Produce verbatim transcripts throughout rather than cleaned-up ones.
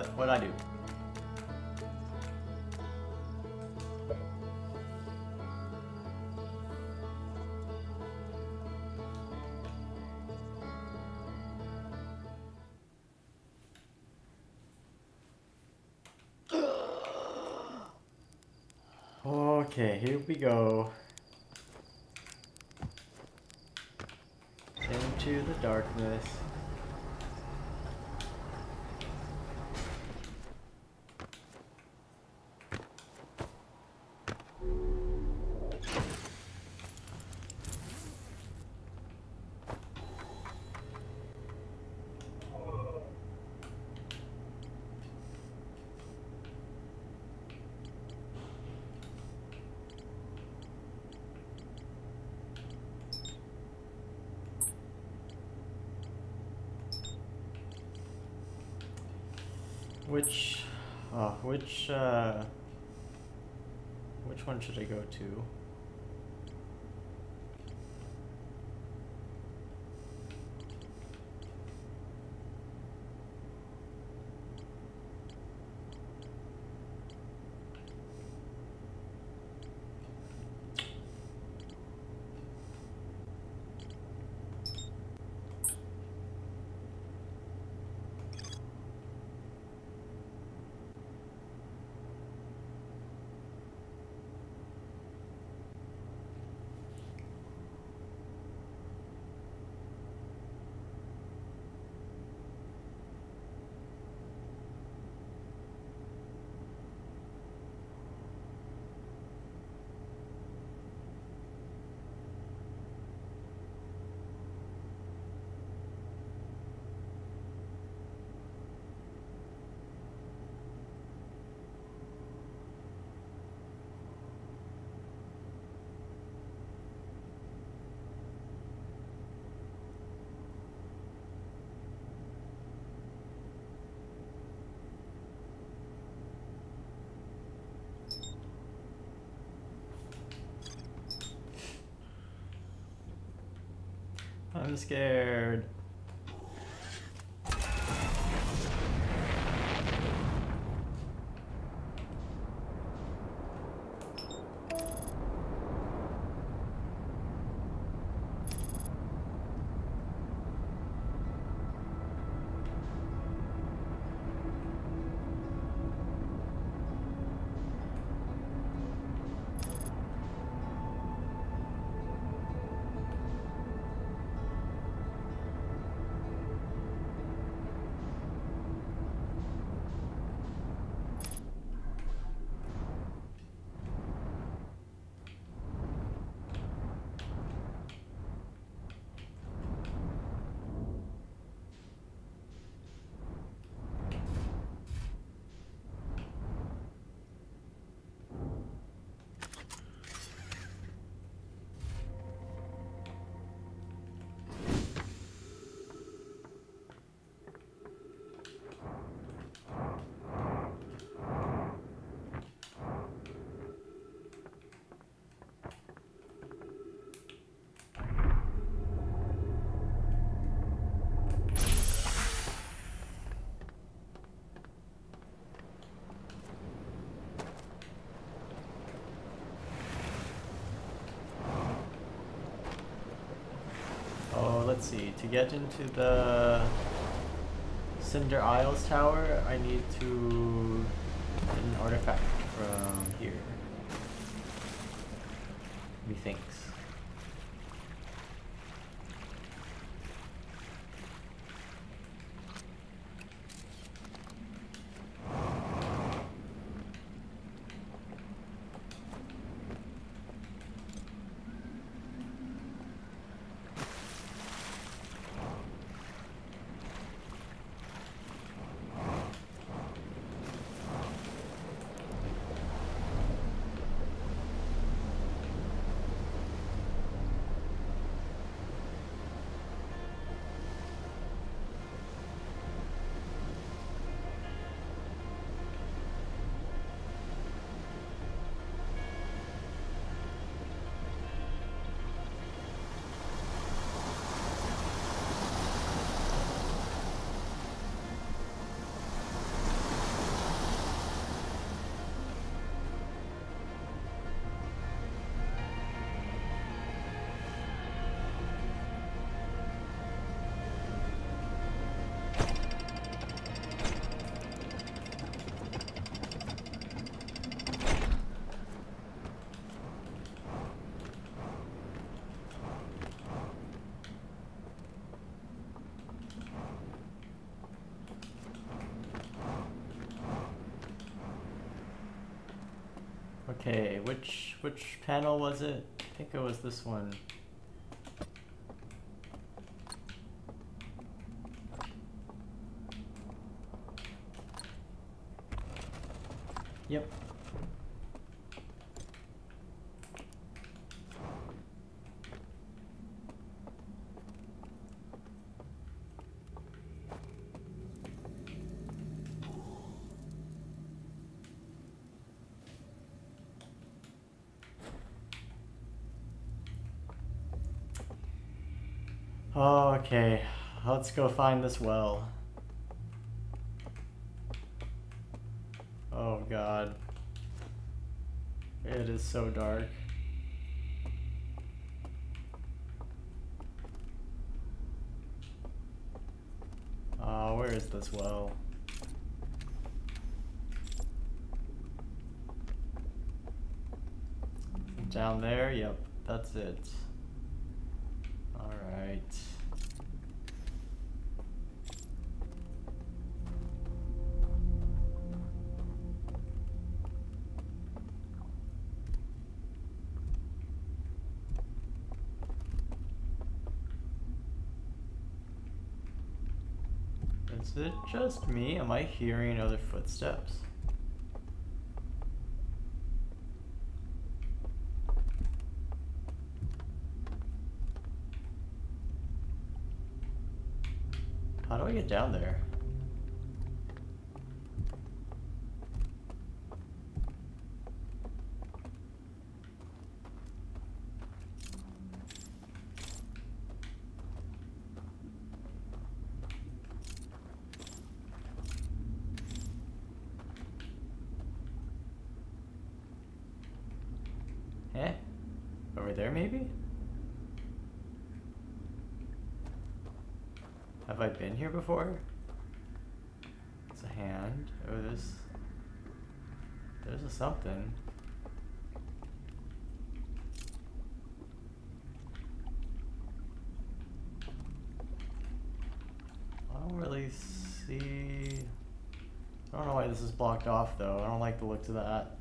what what I do. Okay, here we go. Into the darkness. Which, uh, which, uh, which one should I go to? I'm scared. Let's see, to get into the Cinder Isles tower, I need to get an artifact from here. Methinks. Okay, which which panel was it? I think it was this one. Yep. Okay, let's go find this well. Oh god. It is so dark. Uh, where is this well? Down there? Yep, that's it. Alright. Is it just me? Am I hearing other footsteps? How do I get down there? Eh? Over there maybe? Have I been here before? It's a hand. Oh, there's... There's a something. I don't really see... I don't know why this is blocked off though. I don't like the looks of that.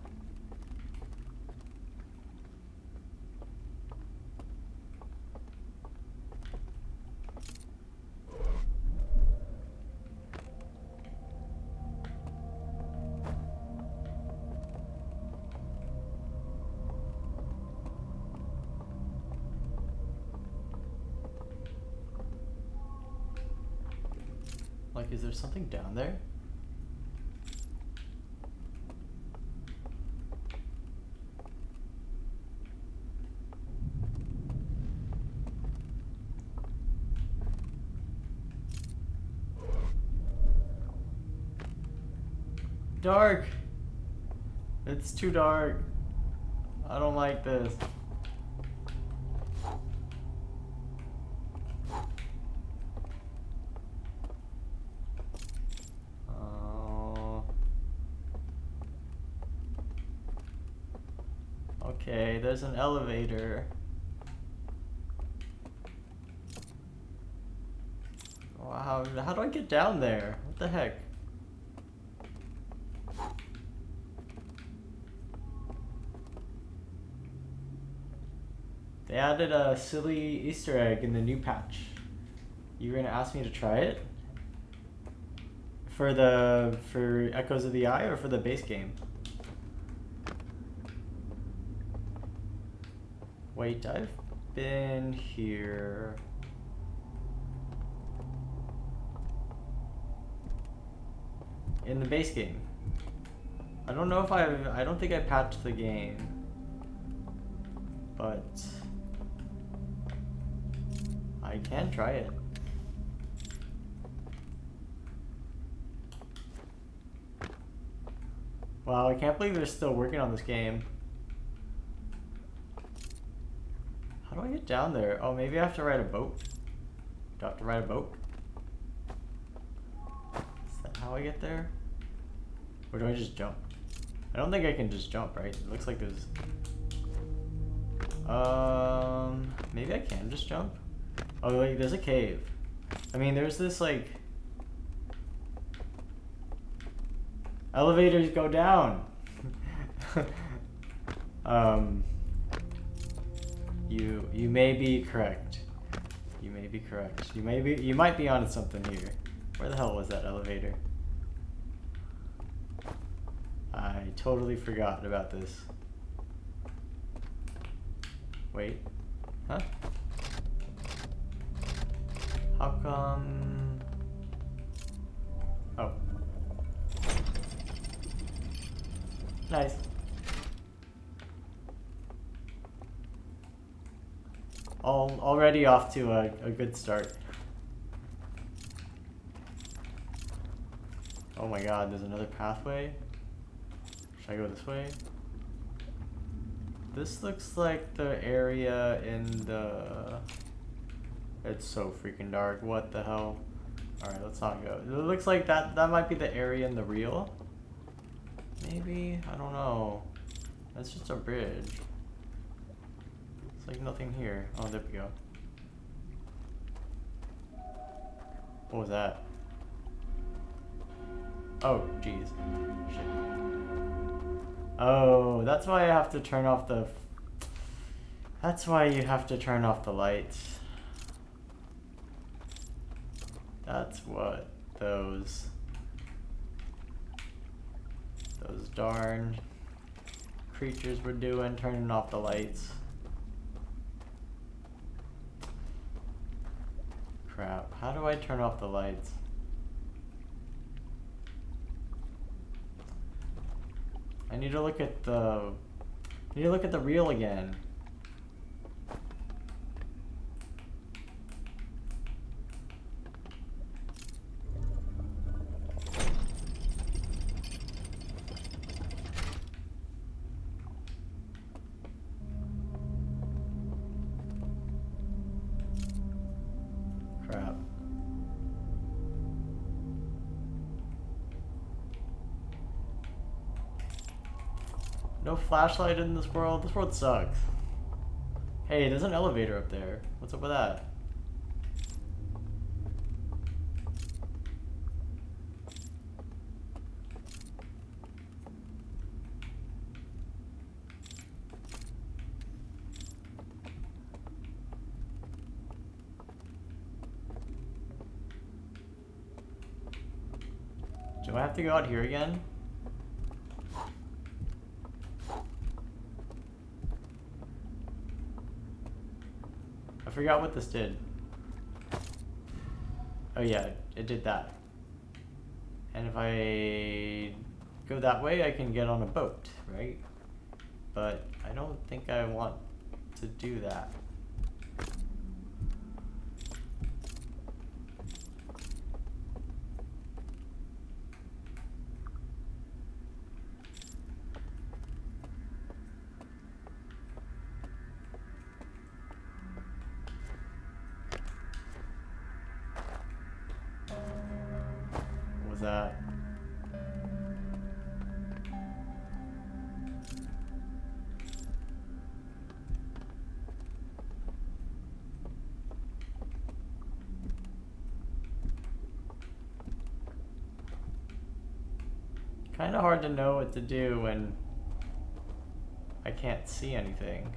Like, is there something down there? Dark! It's too dark. I don't like this. Okay, there's an elevator. Wow, how do I get down there? What the heck? They added a silly Easter egg in the new patch. You were gonna ask me to try it? For the, for Echoes of the Eye or for the base game? Wait, I've been here. In the base game. I don't know if I've, I don't think I patched the game. But I can try it. Wow, I can't believe they're still working on this game. How do I get down there? Oh, maybe I have to ride a boat. Do I have to ride a boat? Is that how I get there? Or do I just jump? I don't think I can just jump, right? It looks like there's... Um, maybe I can just jump? Oh, wait, there's a cave. I mean, there's this, like... Elevators go down! Um, you you may be correct. You may be correct. You may be you might be onto something here. Where the hell was that elevator? I totally forgot about this. Wait. Huh? How come? Oh. Nice. All, already off to a, a good start. Oh my god, there's another pathway. Should I go this way? This looks like the area in the... It's so freaking dark. What the hell? Alright, let's not go. It looks like that, that might be the area in the real. Maybe? I don't know. That's just a bridge. It's like nothing here. Oh, there we go. What was that? Oh, jeez. Shit. Oh, that's why I have to turn off the... That's why you have to turn off the lights. That's what those... Those darn creatures were doing, turning off the lights. Crap, how do I turn off the lights? I need to look at the... I need to look at the reel again. Crap. No flashlight in this world? This world sucks. Hey, there's an elevator up there. What's up with that? Do I have to go out here again? I forgot what this did. Oh yeah, it did that. And if I go that way, I can get on a boat, right? But I don't think I want to do that. That kind of hard to know what to do when I can't see anything.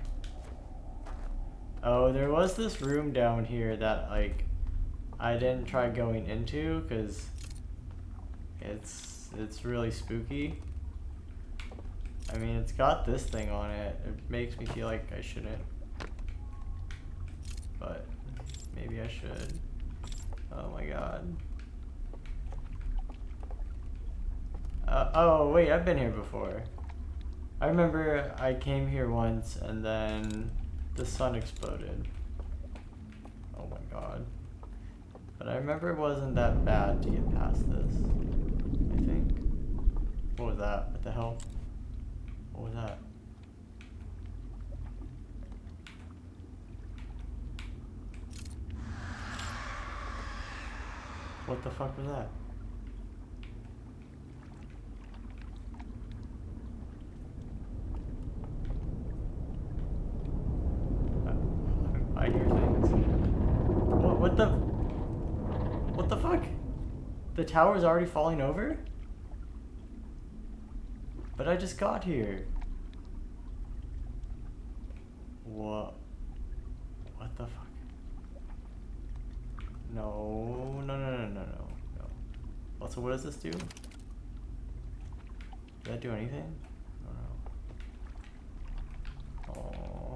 Oh, there was this room down here that like I didn't try going into because It's it's really spooky. I mean, it's got this thing on it. It makes me feel like I shouldn't. But maybe I should. Oh my god. Uh, oh wait, I've been here before. I remember I came here once and then the sun exploded. Oh my god. But I remember it wasn't that bad to get past this. I think. What was that? What the hell? What was that? What the fuck was that? I hear things. What, what the? What the fuck? The tower's already falling over? But I just got here. What? What the fuck? No, no, no, no, no, no, no. Also, what does this do? Did that do anything? I don't know. Oh.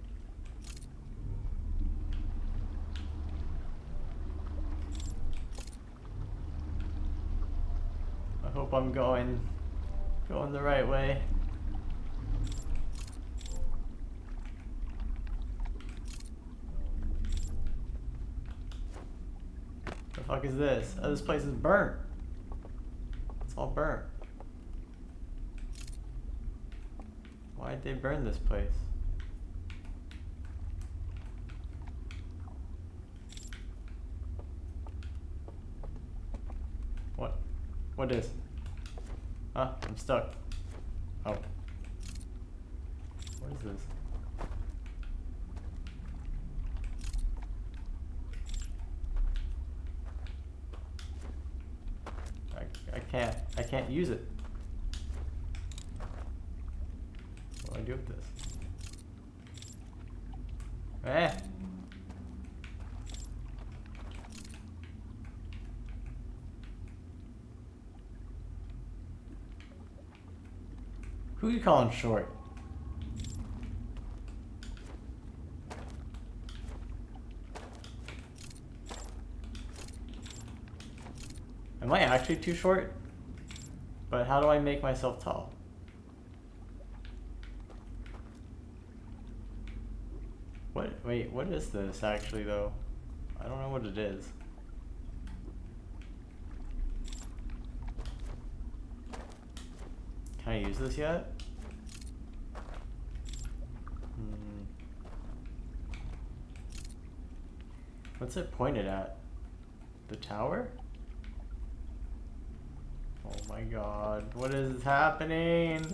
I hope I'm going, going the right way. The fuck is this? Oh, this place is burnt. It's all burnt. Why'd they burn this place? What? What is? Huh? I'm stuck. Oh. What is this? I, I can't. I can't use it. What do I do with this? Eh. Who you calling short? Am I actually too short? But how do I make myself tall? What? Wait, what is this actually though? I don't know what it is. Can I use this yet? Hmm. What's it pointed at? The tower? Oh my god, what is happening?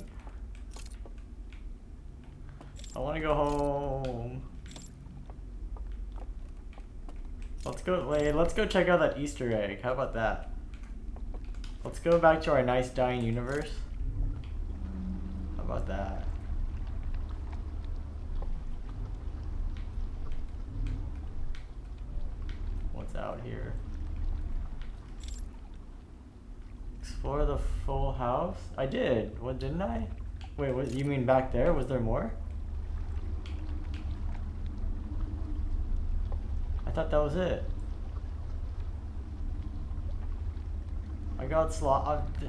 I want to go home. Let's go, wait, let's go check out that Easter egg. How about that? Let's go back to our nice dying universe. How about that? What's out here? Explore the full house? I did. What, didn't I? Wait, what, you mean back there? Was there more? I thought that was it. I got sloppy.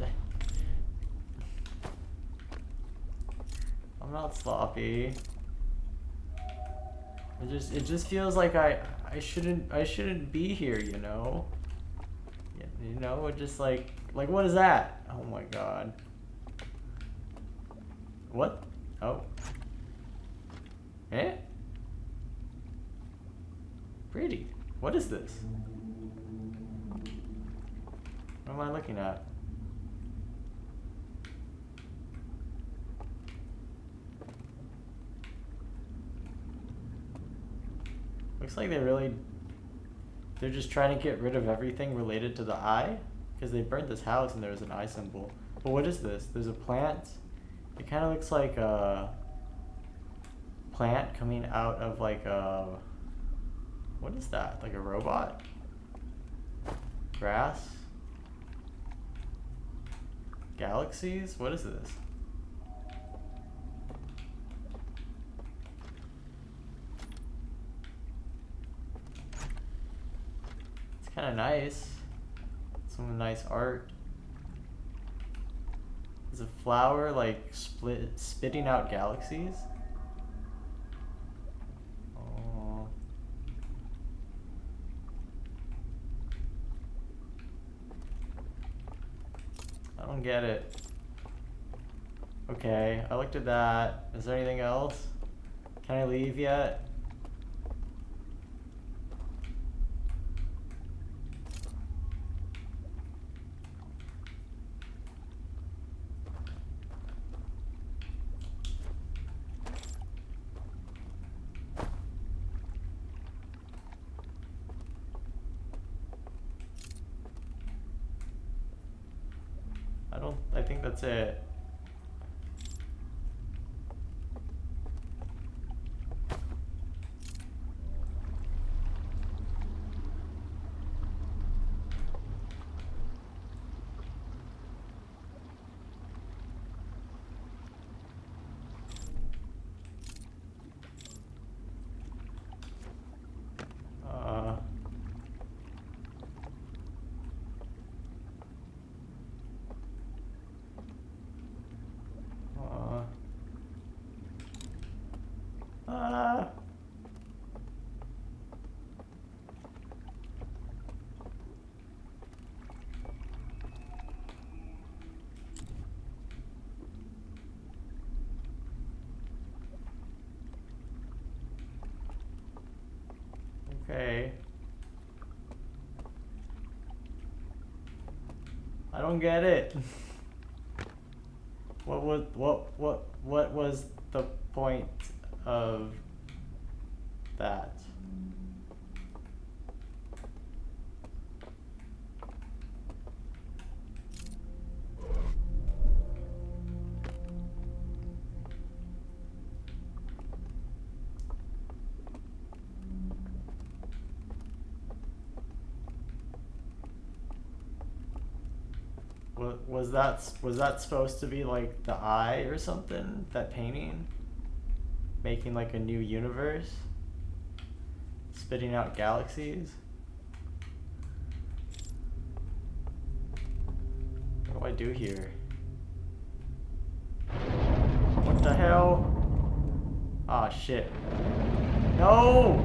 I'm not sloppy. It just it just feels like I I shouldn't I shouldn't be here, you know. You know, it just like like what is that? Oh my god. What? Oh. Eh? Pretty. What is this? What am I looking at? Looks like they really... They're just trying to get rid of everything related to the eye. Because they burnt this house and there was an eye symbol. But what is this? There's a plant. It kind of looks like a plant coming out of like a... What is that? Like a robot? Grass? Galaxies? What is this? It's kind of nice. Some nice art. Is a flower like split spitting out galaxies? Oh. I don't get it. Okay, I looked at that. Is there anything else? Can I leave yet? I don't, I think that's it. I don't get it. What was what what what was the point of that? Was that was that supposed to be like the eye or something? That painting? Making like a new universe? Spitting out galaxies? What do I do here? What the hell? Ah, shit. No!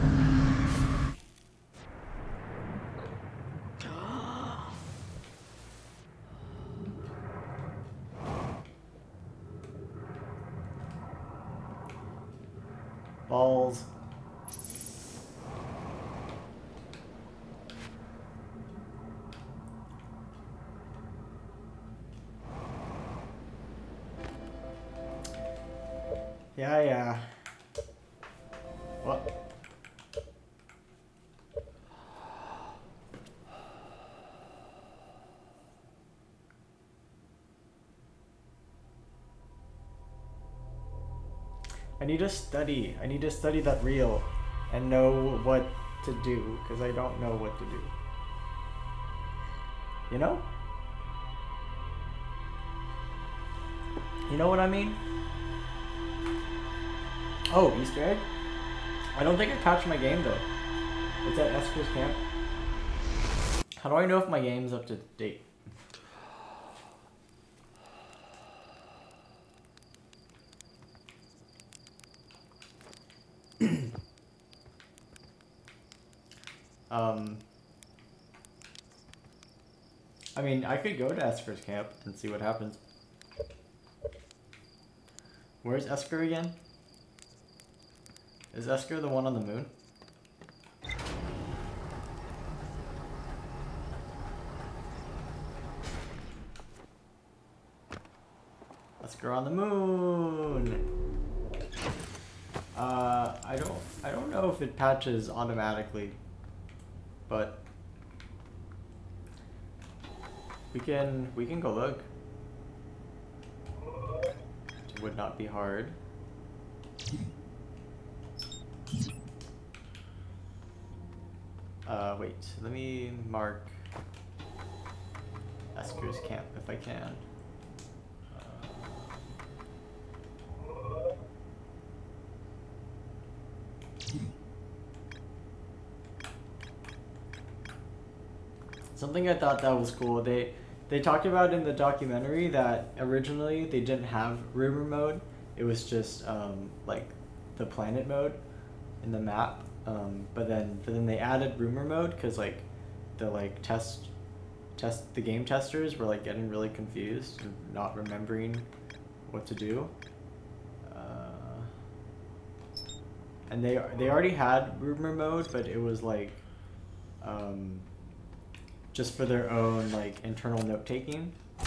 Balls. Yeah, yeah. What? I need to study. I need to study that reel and know what to do, because I don't know what to do. You know? You know what I mean? Oh, Easter egg? I don't think I patched my game though. It's at Esker's camp. How do I know if my game's up to date? um, I mean, I could go to Esker's camp and see what happens. Where's Esker again? Is Esker the one on the moon? Esker on the moon! Uh, I don't, I don't know if it patches automatically, but we can, we can go look. It would not be hard. Uh, wait, let me mark Esker's camp if I can. Something I thought that was cool, they they talked about in the documentary that originally they didn't have rumor mode. It was just um, like the planet mode in the map. Um, but then but then they added rumor mode because like the like test test the game testers were like getting really confused and not remembering what to do. Uh, and they they already had rumor mode, but it was like um, just for their own like internal note taking.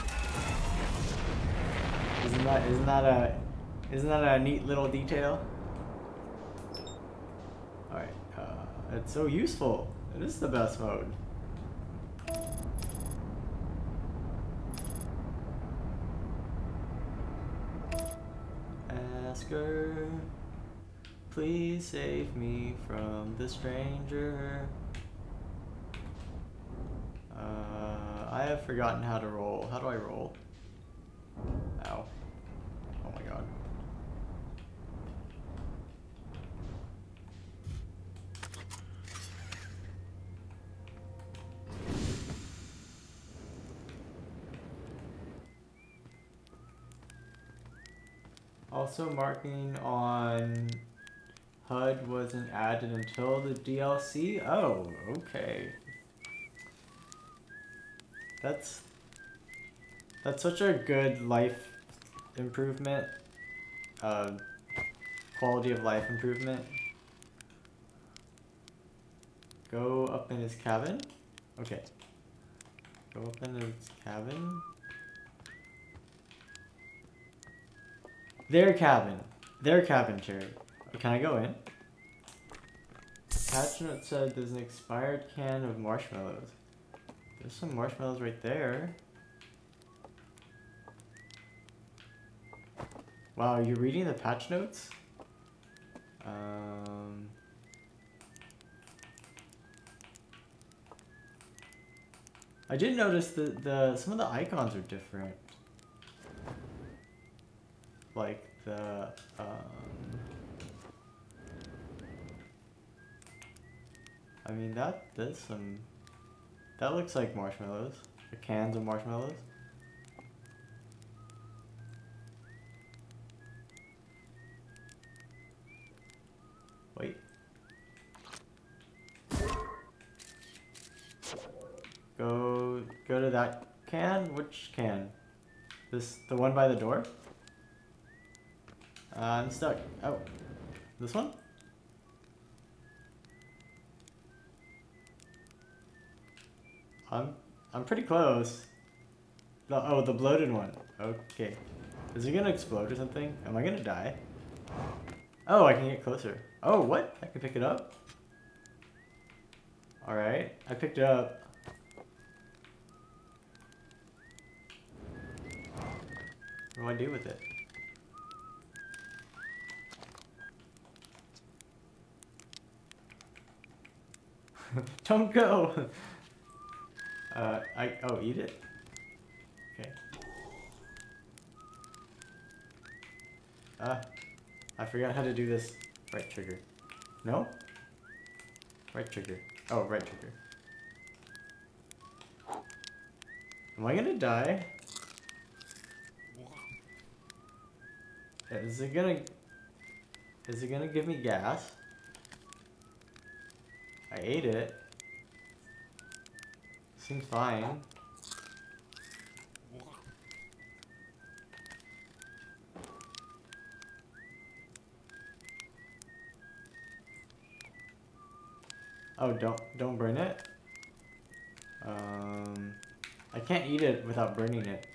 Isn't that isn't that a isn't that a neat little detail? All right, uh, it's so useful. It is the best mode. Esker, please save me from the stranger. Uh, I have forgotten how to roll. How do I roll? Ow. Oh my god. Also, marking on H U D wasn't added until the D L C? Oh, okay. That's that's such a good life improvement, uh, quality of life improvement. Go up in his cabin? Okay. Go up into its cabin. Their cabin. Their cabin, Cherry. Can I go in? Patch note said there's an expired can of marshmallows. There's some marshmallows right there. Wow, you're reading the patch notes? Um... I did notice that the some of the icons are different. Like the um I mean that there's some that looks like marshmallows. The cans of marshmallows. Wait. Go go to that can? Which can? This the one by the door? Uh, I'm stuck. Oh. This one? I'm I'm pretty close. The, oh, the bloated one. Okay. Is it gonna explode or something? Am I gonna die? Oh, I can get closer. Oh, what? I can pick it up? Alright. I picked it up. What do I do with it? Don't go! Uh, I, oh, eat it? Okay. Ah, I forgot how to do this. Right trigger. No? Right trigger. Oh, right trigger. Am I gonna die? Is it gonna... Is it gonna give me gas? I ate it. Seems fine. Oh, don't don't burn it. Um, I can't eat it without burning it.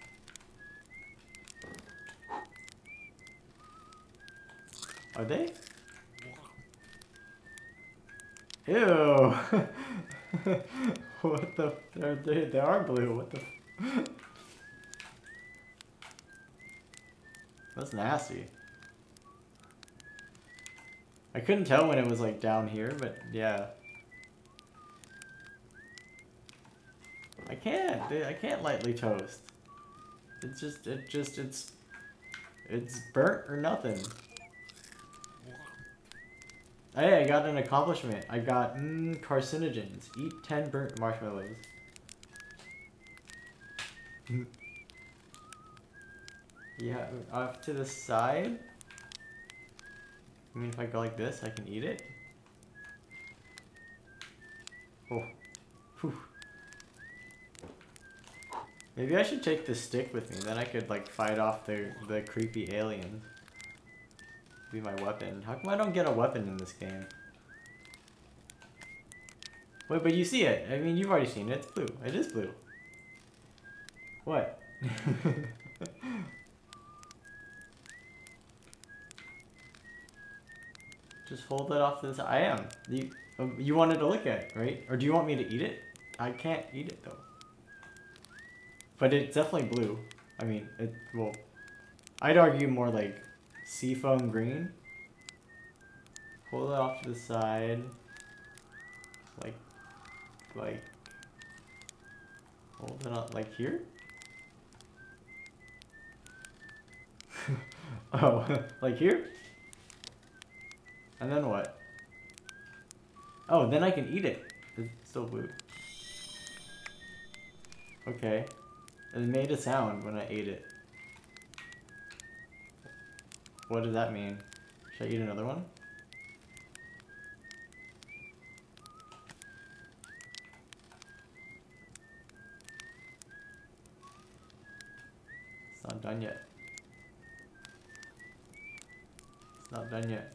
Are they? Ew! What the? They're, they they are blue. What the? That's nasty. I couldn't tell when it was like down here, but yeah. I can't. I can't lightly toast. It's just. It just. It's. It's burnt or nothing. Hey, I got an accomplishment. I got mm, carcinogens. Eat ten burnt marshmallows. Yeah, off to the side. I mean, if I go like this, I can eat it. Oh. Whew. Maybe I should take the stick with me. Then I could like fight off the the creepy aliens. Be my weapon. How come I don't get a weapon in this game? Wait, but you see it. I mean, you've already seen it. It's blue. It is blue. What? Just hold it off to the side. I am. You, um, you wanted to look at it, right? Or do you want me to eat it? I can't eat it, though. But it's definitely blue. I mean, it, well, I'd argue more like seafoam green. Hold it off to the side. Like, like, hold it up like here? Oh, like here? And then what? Oh, then I can eat it. It's still blue. Okay. It made a sound when I ate it. What does that mean? Should I eat another one? It's not done yet. It's not done yet.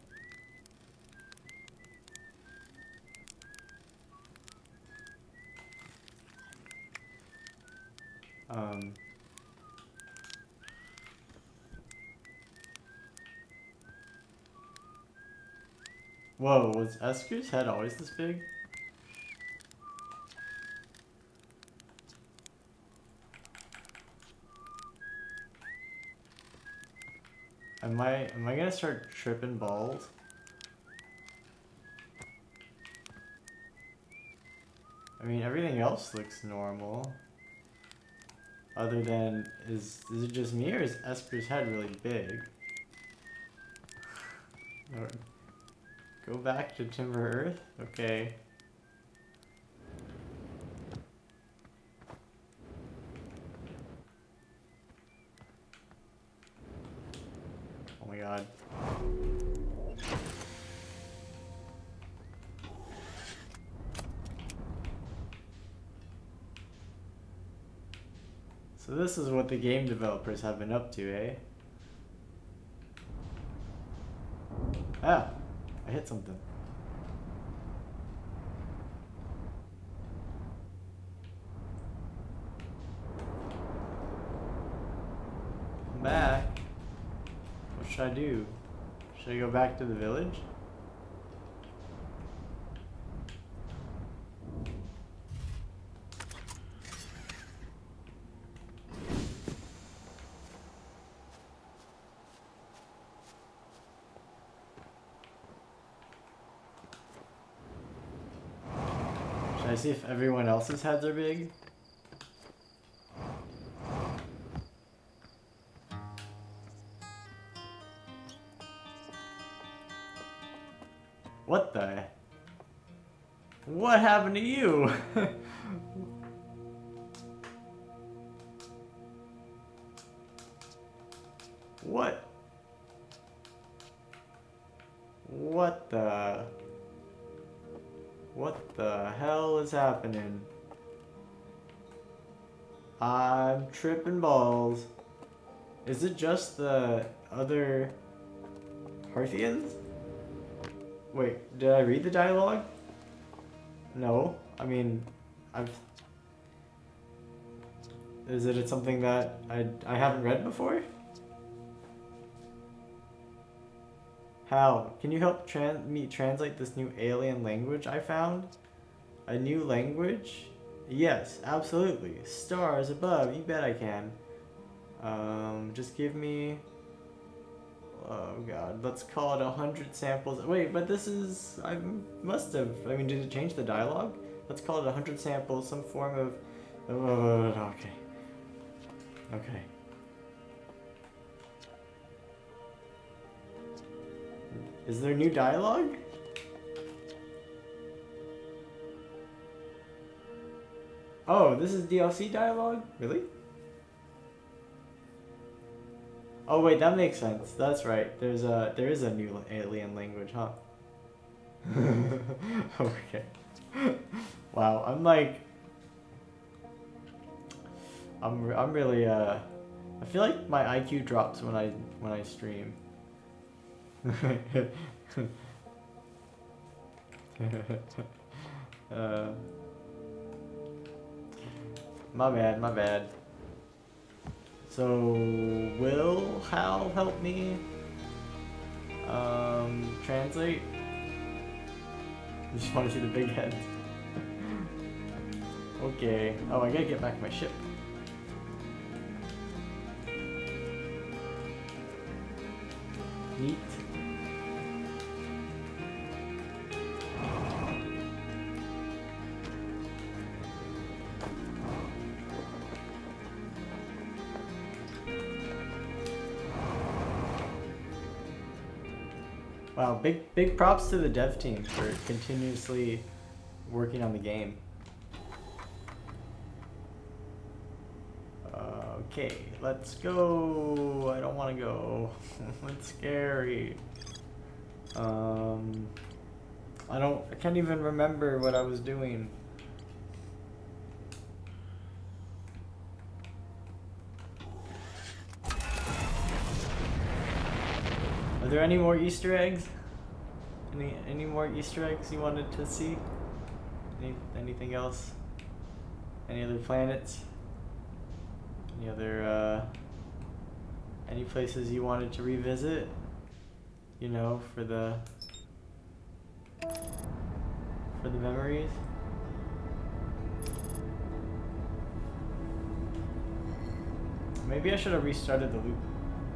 Um, whoa, was Esker's head always this big? Am I, am I gonna start tripping balls? I mean, everything else looks normal. Other than, is, is it just me or is Esper's head really big? Or, go back to Timber Earth? Okay. Oh my god. So this is what the game developers have been up to, eh? Ah, I hit something. I'm back. What should I do? Should I go back to the village? Should I see if everyone else's heads are big? What the? What happened to you? What? What the? What the hell is happening? I'm tripping balls. Is it just the other Parthians? Wait, did I read the dialogue? No. I mean, I've... Is it something that I, I haven't read before? Hal, can you help tran me translate this new alien language I found? A new language? Yes, absolutely. Stars above, you bet I can. Um, just give me... Oh god, let's call it a hundred samples. Wait, but this is... I must have... I mean, did it change the dialogue? Let's call it a hundred samples, some form of... Oh, okay. Okay. Is there new dialogue? Oh, this is D L C dialogue? Really? Oh wait, that makes sense. That's right. There's a there is a new alien language, huh? Okay. Wow, I'm like I'm I'm really uh I feel like my I Q drops when I when I stream. uh, my bad, my bad. So, will Hal help me um, translate? I just want to see the big head. Okay. Oh, I gotta get back to my ship. Neat. Wow, big big props to the dev team for continuously working on the game. Uh, okay, let's go. I don't want to go. It's scary. Um, I don't. I can't even remember what I was doing. Are there any more Easter eggs? Any any more Easter eggs you wanted to see? Any anything else? Any other planets? Any other, uh, any places you wanted to revisit? You know, for the, for the memories? Maybe I should have restarted the loop.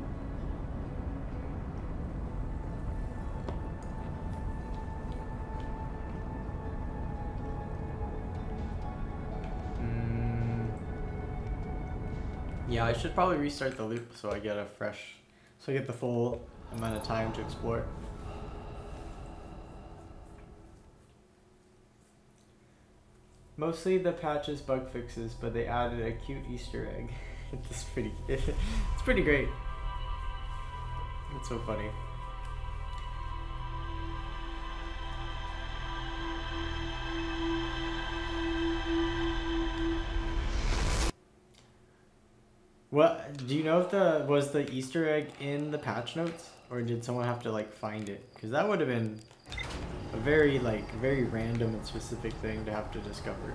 Yeah, I should probably restart the loop so I get a fresh, so I get the full amount of time to explore. Mostly the patches bug fixes, but they added a cute Easter egg. It's pretty, it's pretty great. It's so funny. What, do you know if the, was the Easter egg in the patch notes? Or did someone have to like find it? Because that would have been a very like, very random and specific thing to have to discover.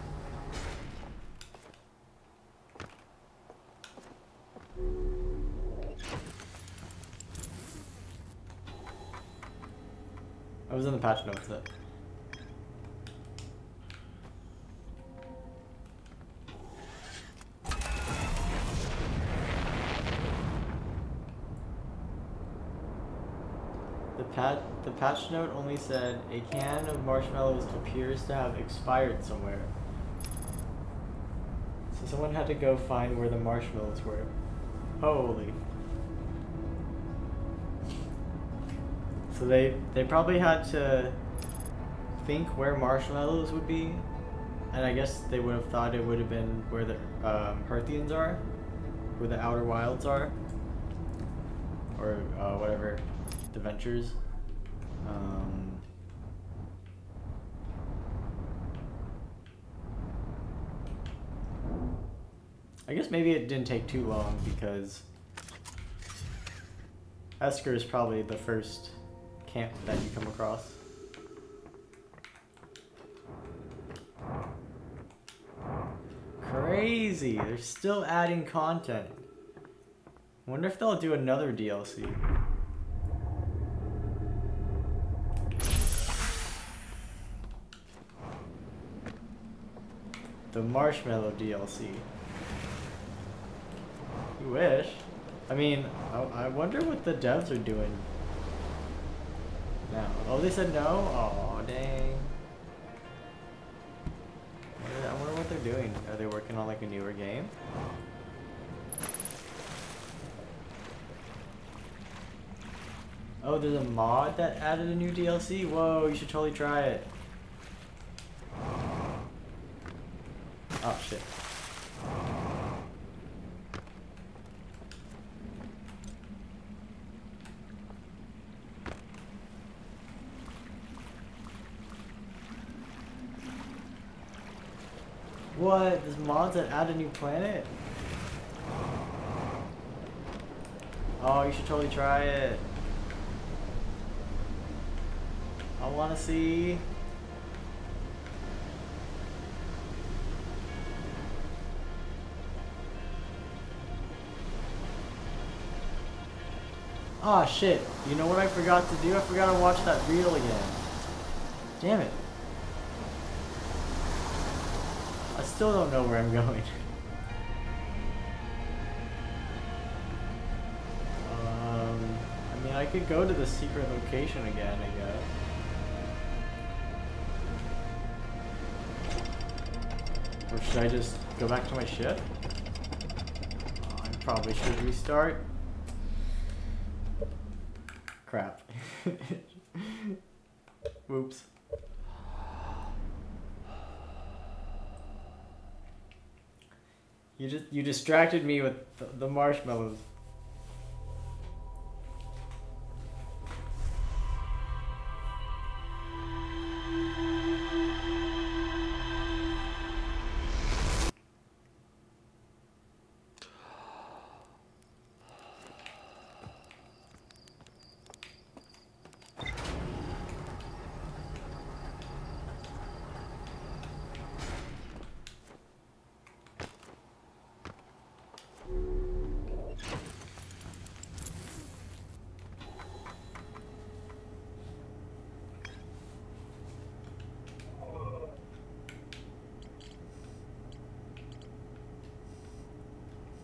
I was in the patch notes though. The, pat the patch note only said, a can of marshmallows appears to have expired somewhere. So someone had to go find where the marshmallows were. Holy. So they, they probably had to think where marshmallows would be. And I guess they would have thought it would have been where the um, Hearthians are. Where the Outer Wilds are. Or uh, whatever. The Ventures. Um, I guess maybe it didn't take too long because Esker is probably the first camp that you come across. Crazy! They're still adding content. Wonder if they'll do another D L C. The Marshmallow D L C. You wish. I mean, I, I wonder what the devs are doing now. Oh, they said no? Aw, dang. I wonder what they're doing. Are they working on like a newer game? Oh, there's a mod that added a new D L C? Whoa, you should totally try it. Oh, shit. What? There's mods that add a new planet? Oh, you should totally try it. I wanna see. Oh shit, you know what I forgot to do? I forgot to watch that reel again. Damn it. I still don't know where I'm going. um, I mean, I could go to the secret location again, I guess. Or should I just go back to my ship? Oh, I probably should restart. Crap. Whoops. You just you distracted me with the, the marshmallows.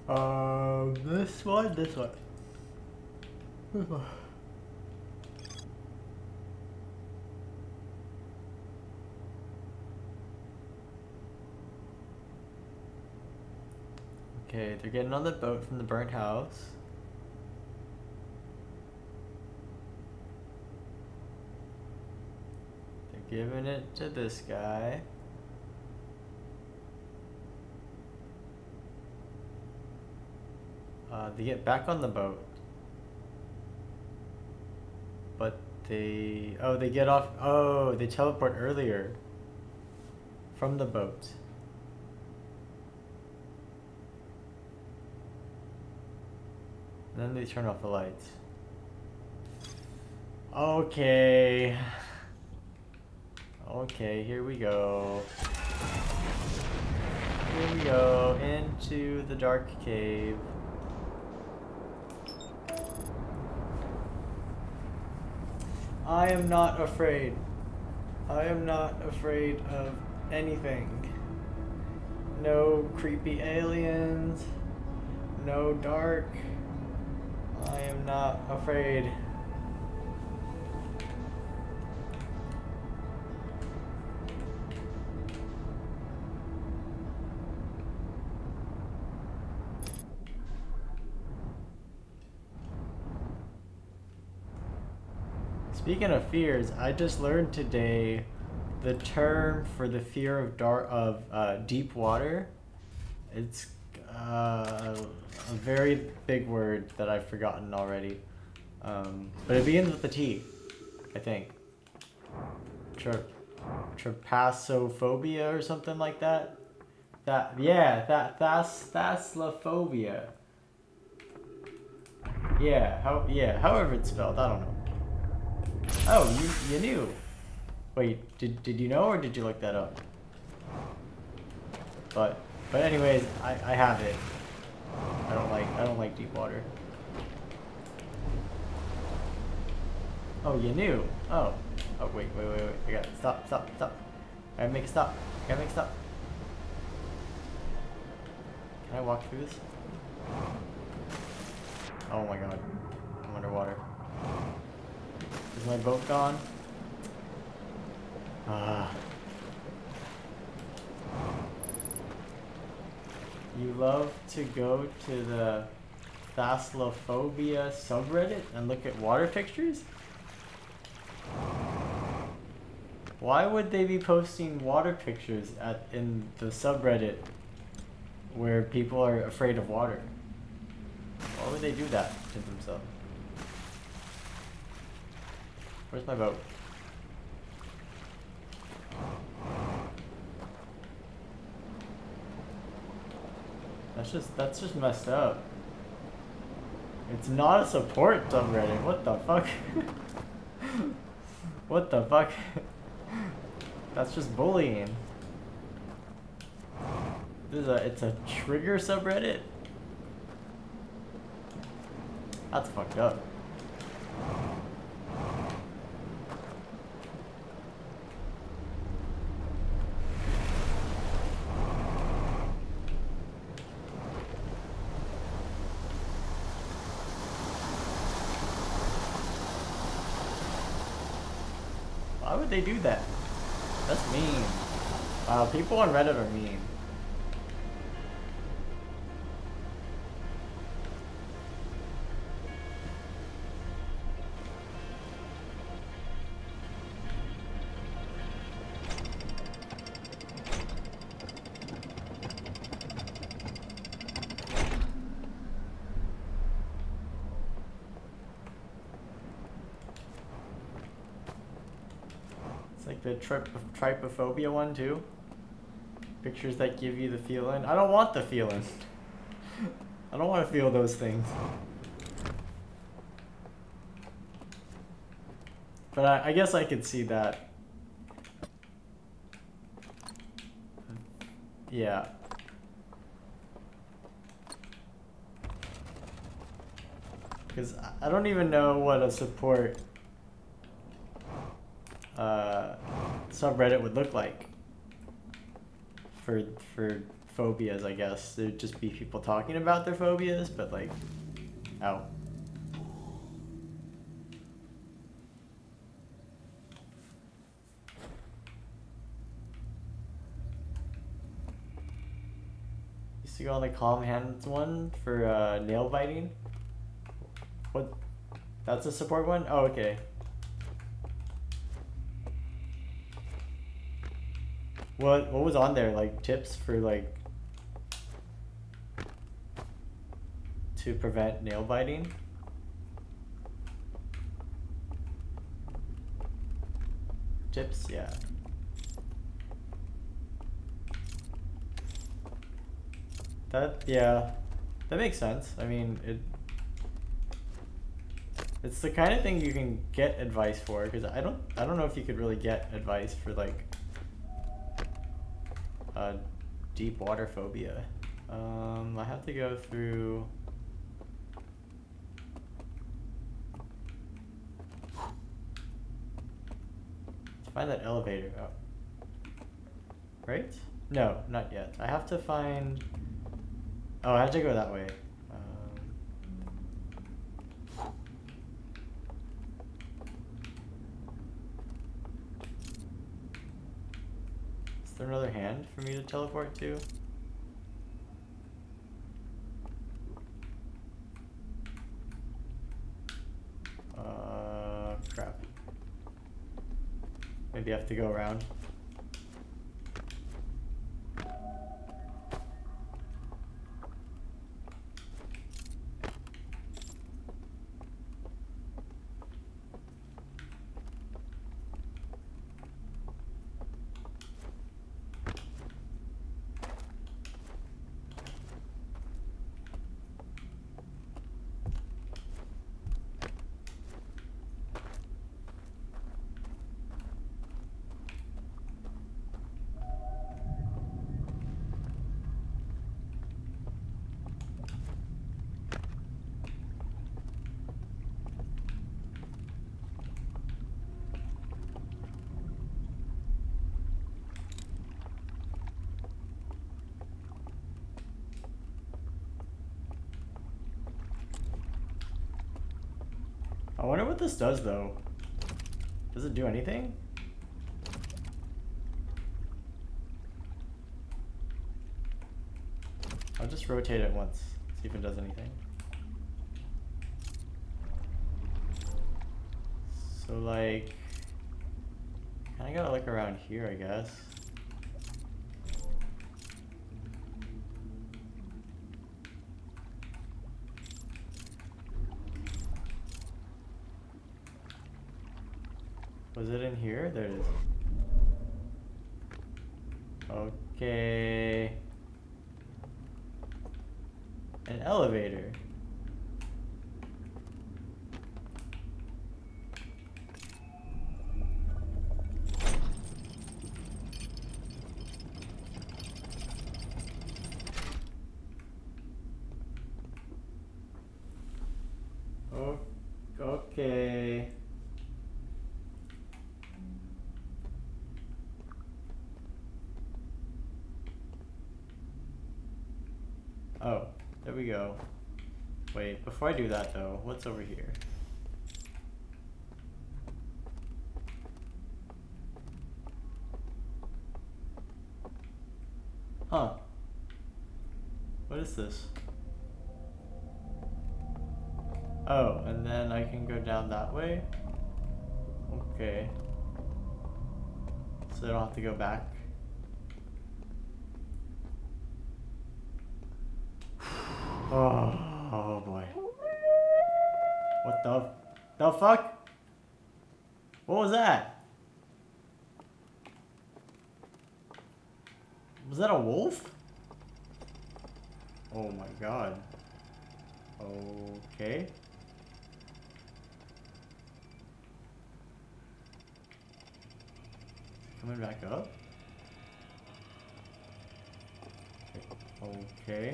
Um, this one, this one. This one. Okay, they're getting on the boat from the burnt house. They're giving it to this guy. Uh, they get back on the boat. But they... Oh, they get off... Oh, they teleport earlier. From the boat. And then they turn off the lights. Okay. Okay, here we go. Here we go, into the dark cave. I am not afraid. I am not afraid of anything. No creepy aliens. No dark. I am not afraid. Speaking of fears, I just learned today the term for the fear of dark of uh, deep water. It's uh, a very big word that I've forgotten already, um, but it begins with a T, I think. Tra Trypanosophobia or something like that. That yeah, that that's thalassophobia. Yeah, how yeah, however it's spelled, I don't know. Oh, you you knew. Wait, did did you know or did you look that up? But but anyways, I I have it. I don't like I don't like deep water. Oh, you knew. Oh. Oh wait wait wait wait. I got it. Stop stop stop. I gotta make a stop. I gotta make a stop. Can I walk through this? Oh my god. I'm underwater. Is my boat gone? Ah. You love to go to the Thalassophobia subreddit and look at water pictures? Why would they be posting water pictures at in the subreddit where people are afraid of water? Why would they do that to themselves? Where's my boat? That's just that's just messed up. It's not a support subreddit. What the fuck? What the fuck? That's just bullying. This is a it's a trigger subreddit? That's fucked up. Why would they do that? That's mean. Wow, people on Reddit are mean. The trip trypophobia one too. Pictures that give you the feeling. I don't want the feeling. I don't want to feel those things. But I, I guess I could see that. Yeah. Because I don't even know what a support uh, subreddit would look like for for phobias, I guess. There'd just be people talking about their phobias, but like, ow. Used to go on the calm hands one for uh, nail biting. What? That's a support one? Oh, okay. What what was on there? Like tips for like to prevent nail biting? Tips, yeah. That yeah. That makes sense. I mean, it it's the kind of thing you can get advice for, because I don't I don't know if you could really get advice for like uh, deep water phobia. Um, I have to go through. To find that elevator. Oh. Right? No, not yet. I have to find. Oh, I have to go that way. Um... Is there another hand for me to teleport to? Uh, crap. Maybe I have to go around. I wonder what this does though. Does it do anything? I'll just rotate it once, see if it does anything. So like, kinda gotta look around here, I guess. Was it in here? There it is. Okay. An elevator. Oh, okay. Oh, there we go. Wait, before I do that though, what's over here? Huh. What is this? Oh, and then I can go down that way? Okay. So I don't have to go back. Oh, oh boy. What the the fuck? What was that? Was that a wolf? Oh my god. Okay. Coming back up? Okay.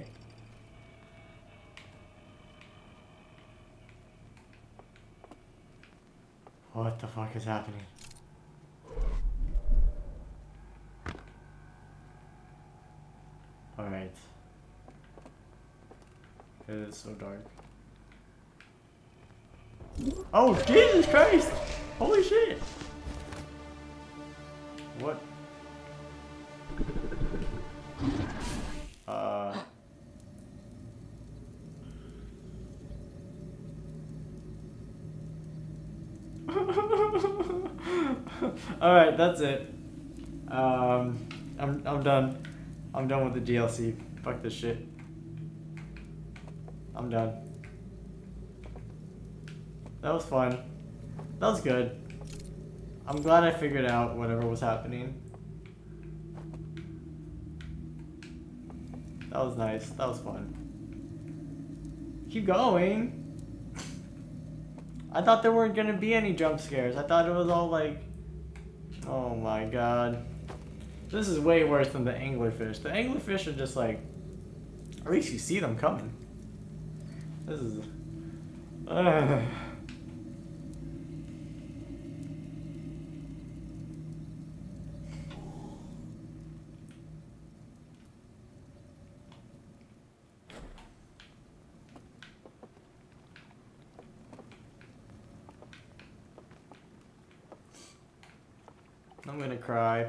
What the fuck is happening? Alright. It is so dark. Oh, Jesus Christ! Holy shit! What? Uh... Alright, that's it. Um, I'm, I'm done. I'm done with the D L C. Fuck this shit. I'm done. That was fun. That was good. I'm glad I figured out whatever was happening. That was nice. That was fun. Keep going. I thought there weren't gonna be any jump scares. I thought it was all like... Oh my god. This is way worse than the anglerfish. The anglerfish are just like... At least you see them coming. This is... Uh. I'm gonna cry.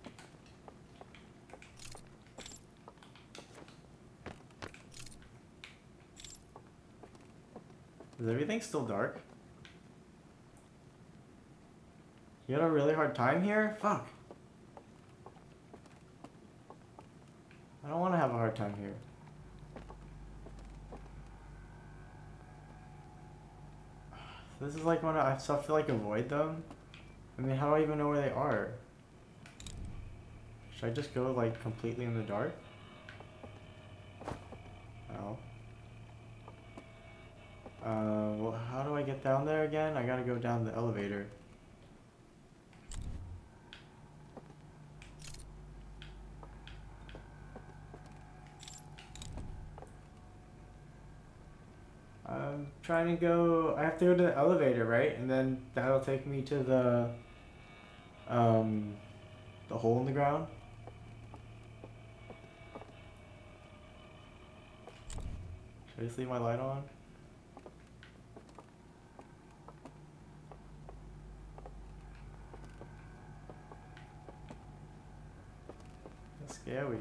Is everything still dark? You had a really hard time here? Fuck. I don't want to have a hard time here. This is like when I still have to like avoid them. I mean, how do I even know where they are? Should I just go like completely in the dark? No. Uh, well, how do I get down there again? I gotta go down the elevator. I'm trying to go, I have to go to the elevator, right? And then that'll take me to the, um, the hole in the ground. Should I just leave my light on? That's scary.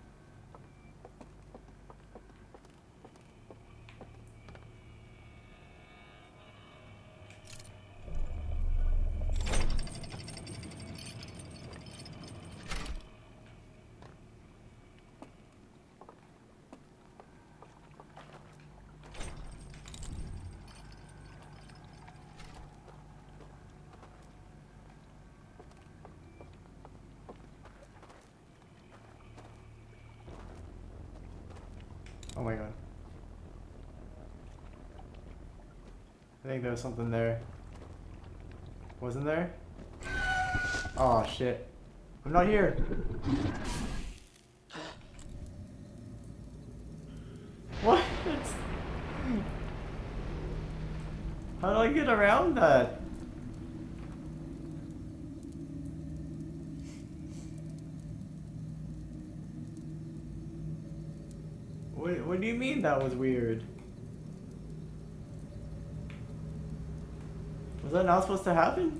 Oh my god. I think there was something there. Wasn't there? Oh shit. I'm not here. What? How do I get around that? What, what do you mean that was weird? Was that not supposed to happen?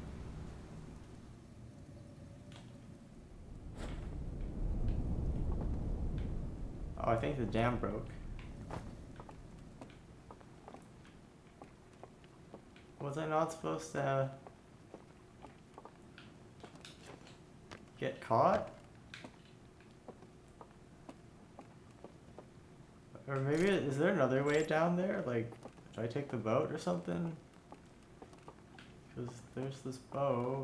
Oh, I think the dam broke. Was I not supposed to get caught? Or maybe, is there another way down there? Like, should I take the boat or something? Because there's this boat.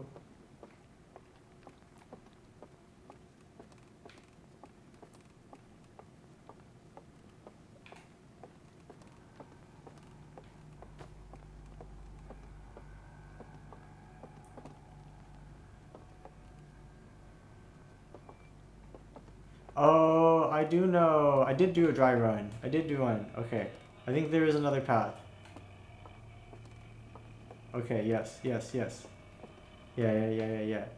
Oh, I do know. I did do a dry run. I did do one. Okay. I think there is another path. Okay, yes, yes, yes. Yeah, yeah, yeah, yeah, yeah.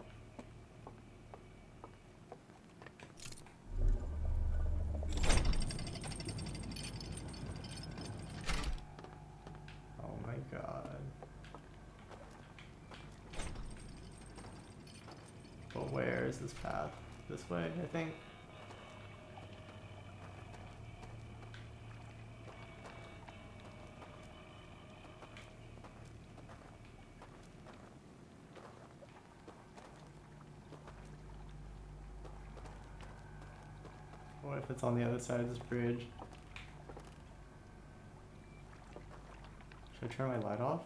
Where's this path? This way, I think. What if it's on the other side of this bridge? Should I turn my light off?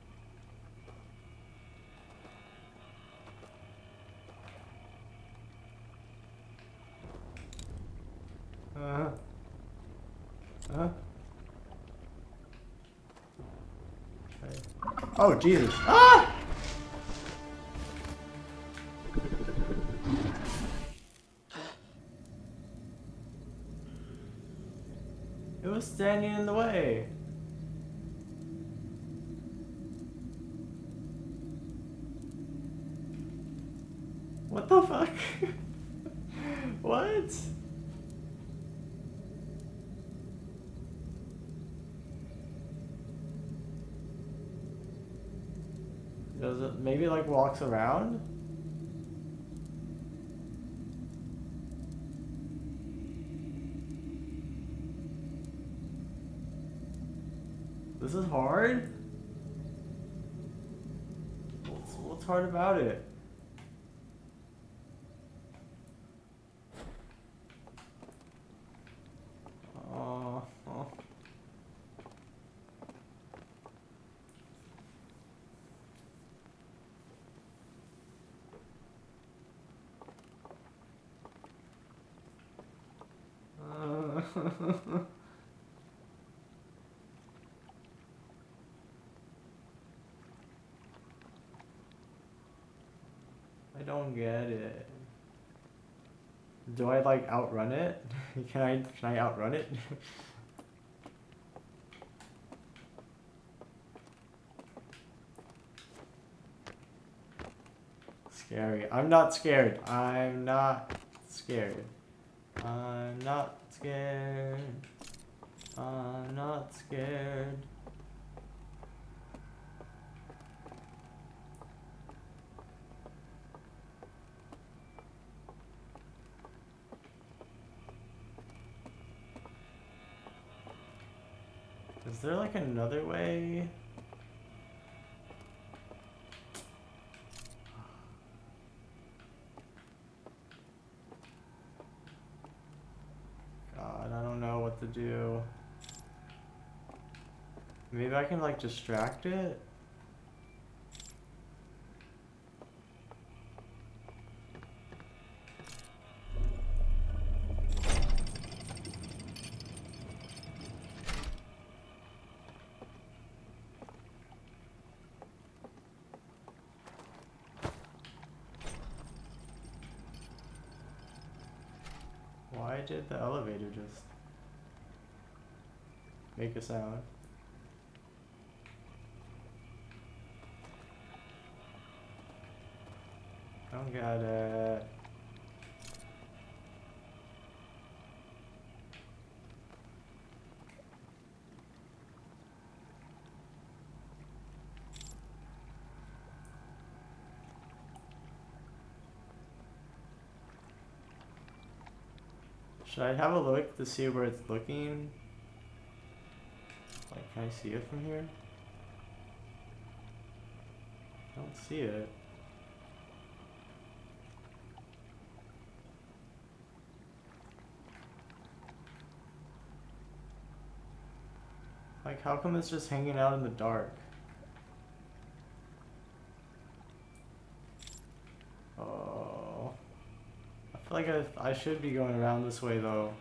Uh, uh. Okay. Oh, Jesus. Ah! It was standing in the way. What the fuck? What? Does it maybe like walks around? This is hard? What's, what's hard about it? Oh, oh. Uh, I don't get it. Do I like outrun it? Can I can I outrun it? Scary. I'm not scared. I'm not scared. I'm not scared. I'm not scared. Is there like another way? God, I don't know what to do. Maybe I can like distract it? Why did the elevator just make a sound? I don't get it. Should I have a look to see where it's looking? Like, can I see it from here? I don't see it. Like, how come it's just hanging out in the dark? Oh. I feel like I, I should be going around this way, though.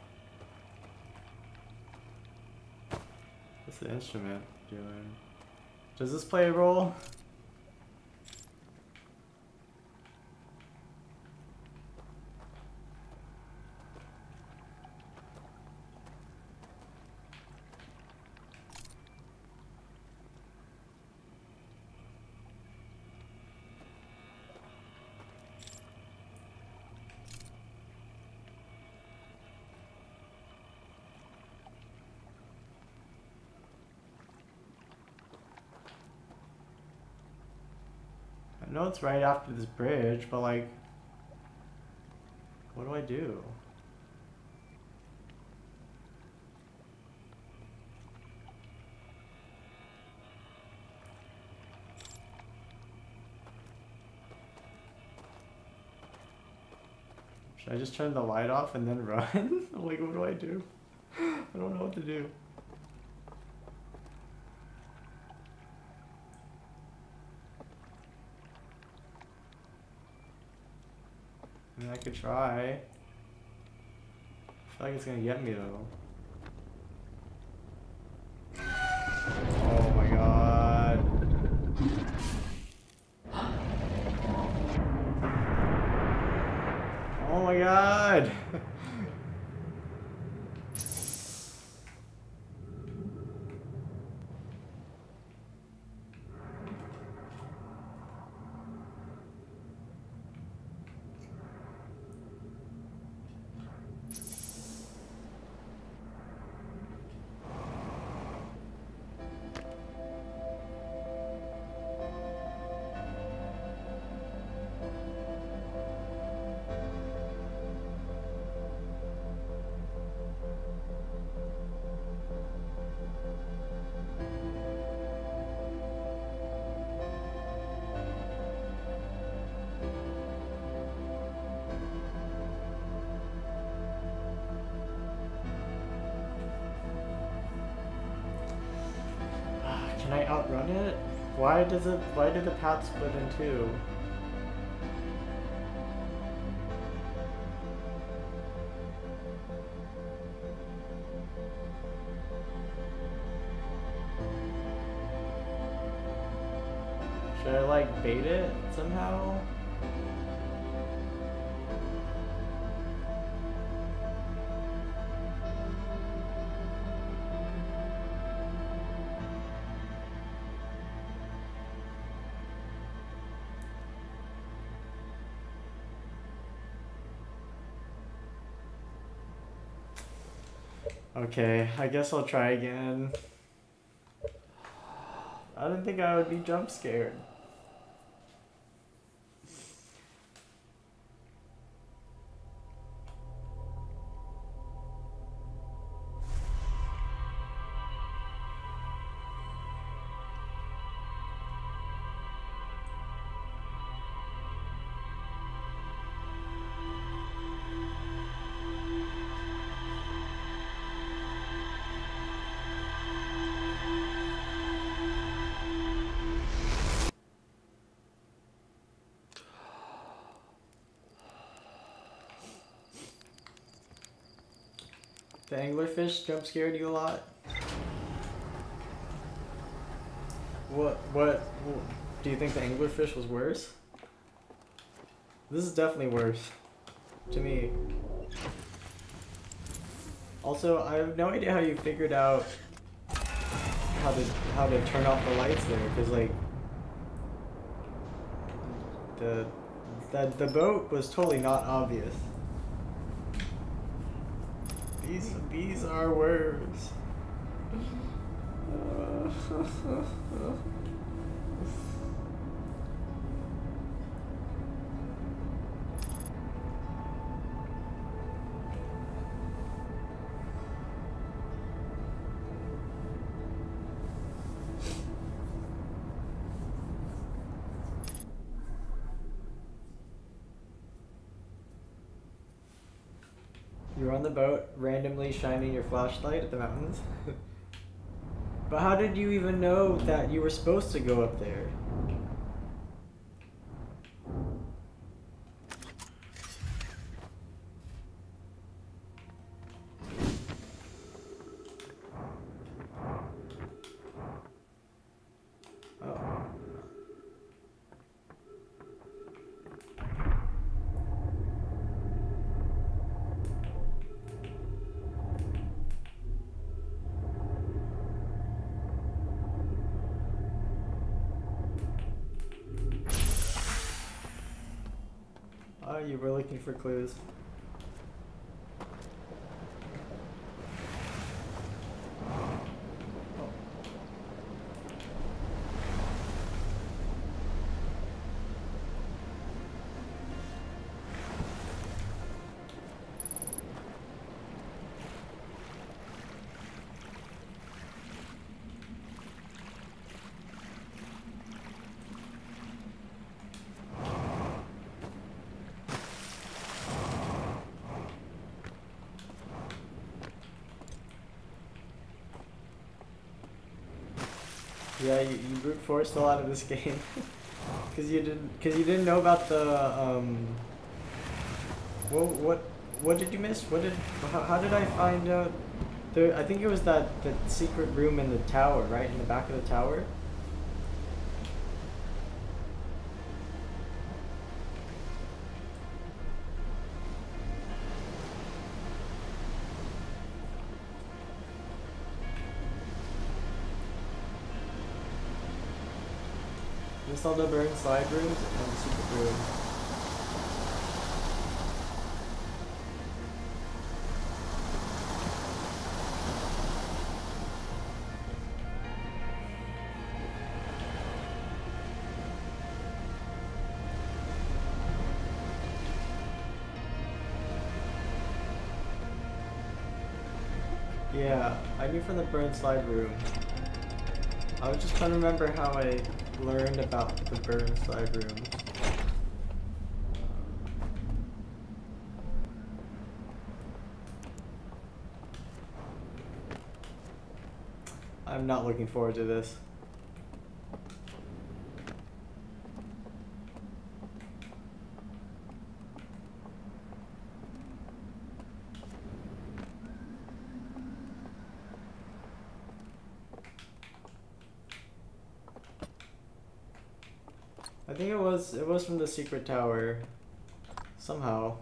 What's the instrument doing? Does this play a role? I know it's right after this bridge, but like, What do I do? Should I just turn the light off and then run? Like, what do I do? I don't know what to do. I mean, I could try. I feel like it's gonna get me though. Oh my god. Oh my god. Can I outrun it? Why does it, why did the path split in two? Should I like bait it somehow? Okay, I guess I'll try again. I didn't think I would be jump scared. The anglerfish jump scared you a lot? What, what, what, do you think the anglerfish was worse? This is definitely worse, to me. Also, I have no idea how you figured out how to, how to turn off the lights there, because like, the, the, the boat was totally not obvious. These, these are words. Uh, You were on the boat, randomly shining your flashlight at the mountains. But how did you even know that you were supposed to go up there? Oh, you were looking for clues. Yeah, you, you brute forced a lot of this game. Cause you didn't, cause you didn't know about the um. What what what did you miss? What did how, how did I find out? There, I think it was that that secret room in the tower, right in the back of the tower. Missed all the burn slide rooms and the secret room. Yeah, I knew from the burn slide room. I was just trying to remember how I learned about the burn slide rooms. I'm not looking forward to this. I think it was it was from the secret tower somehow.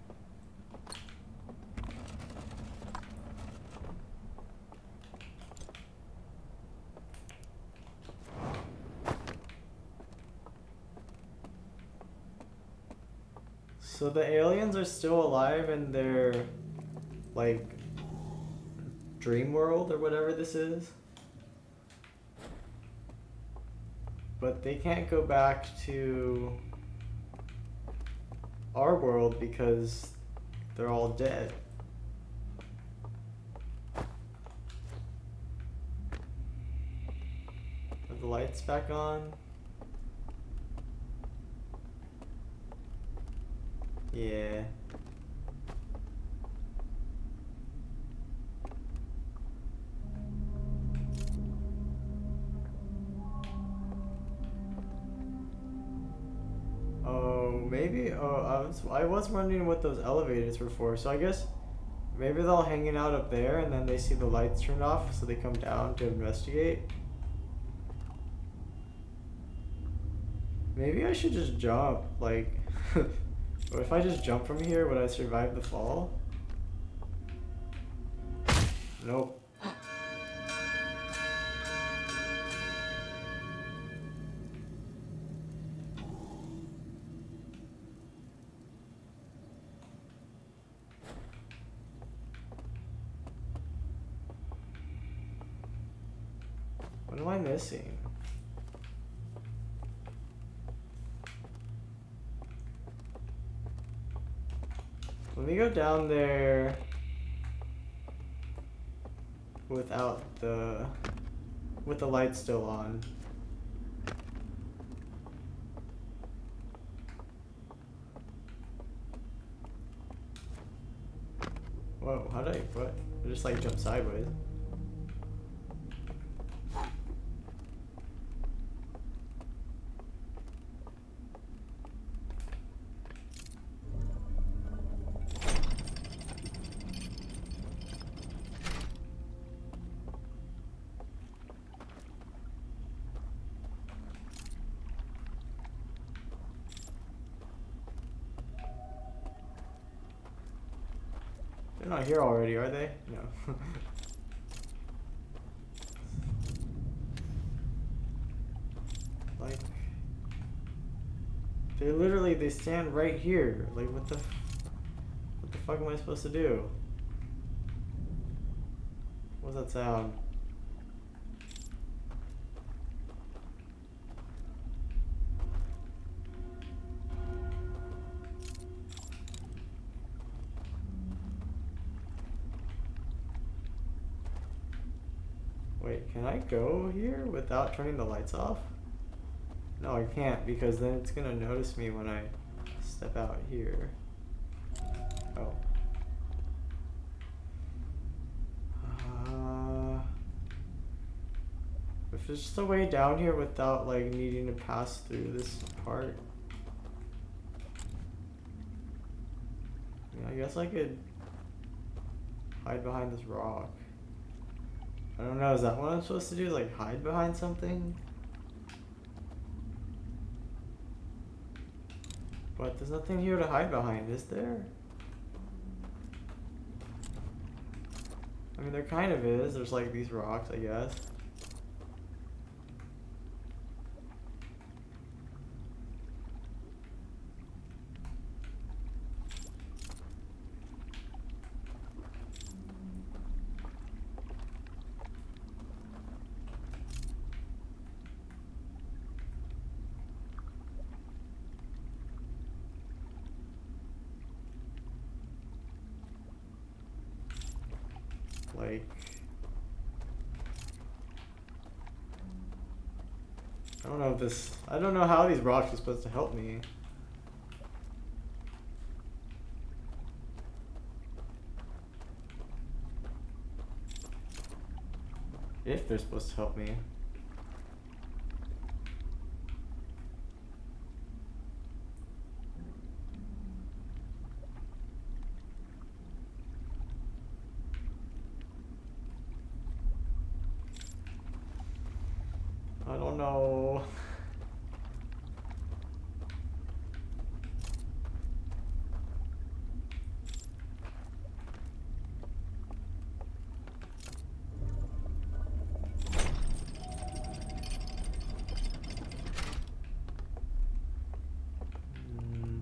So the aliens are still alive in their like dream world or whatever this is. But they can't go back to our world because they're all dead. Are the lights back on? Yeah. Oh, maybe. Oh, I was I was wondering what those elevators were for. So I guess maybe they're all hanging out up there, and then they see the lights turned off, so they come down to investigate. Maybe I should just jump. Like, what if I just jump from here? Would I survive the fall? Nope. What am I missing? Let me go down there without the with the light still on. Whoa, how did I what? I just like jump sideways. They're not here already, are they? No. Like, they literally, they stand right here. Like, what the, what the fuck am I supposed to do? What's that sound? Wait, can I go here without turning the lights off? No, I can't, because then it's gonna notice me when I step out here. Oh. Uh, If there's just a way down here without like needing to pass through this part. I guess I could hide behind this rock. I don't know, is that what I'm supposed to do? Like hide behind something? But there's nothing here to hide behind, is there? I mean, there kind of is. There's like these rocks, I guess. Like, I don't know if this, I don't know how these rocks are supposed to help me. If they're supposed to help me. I don't know. Hmm.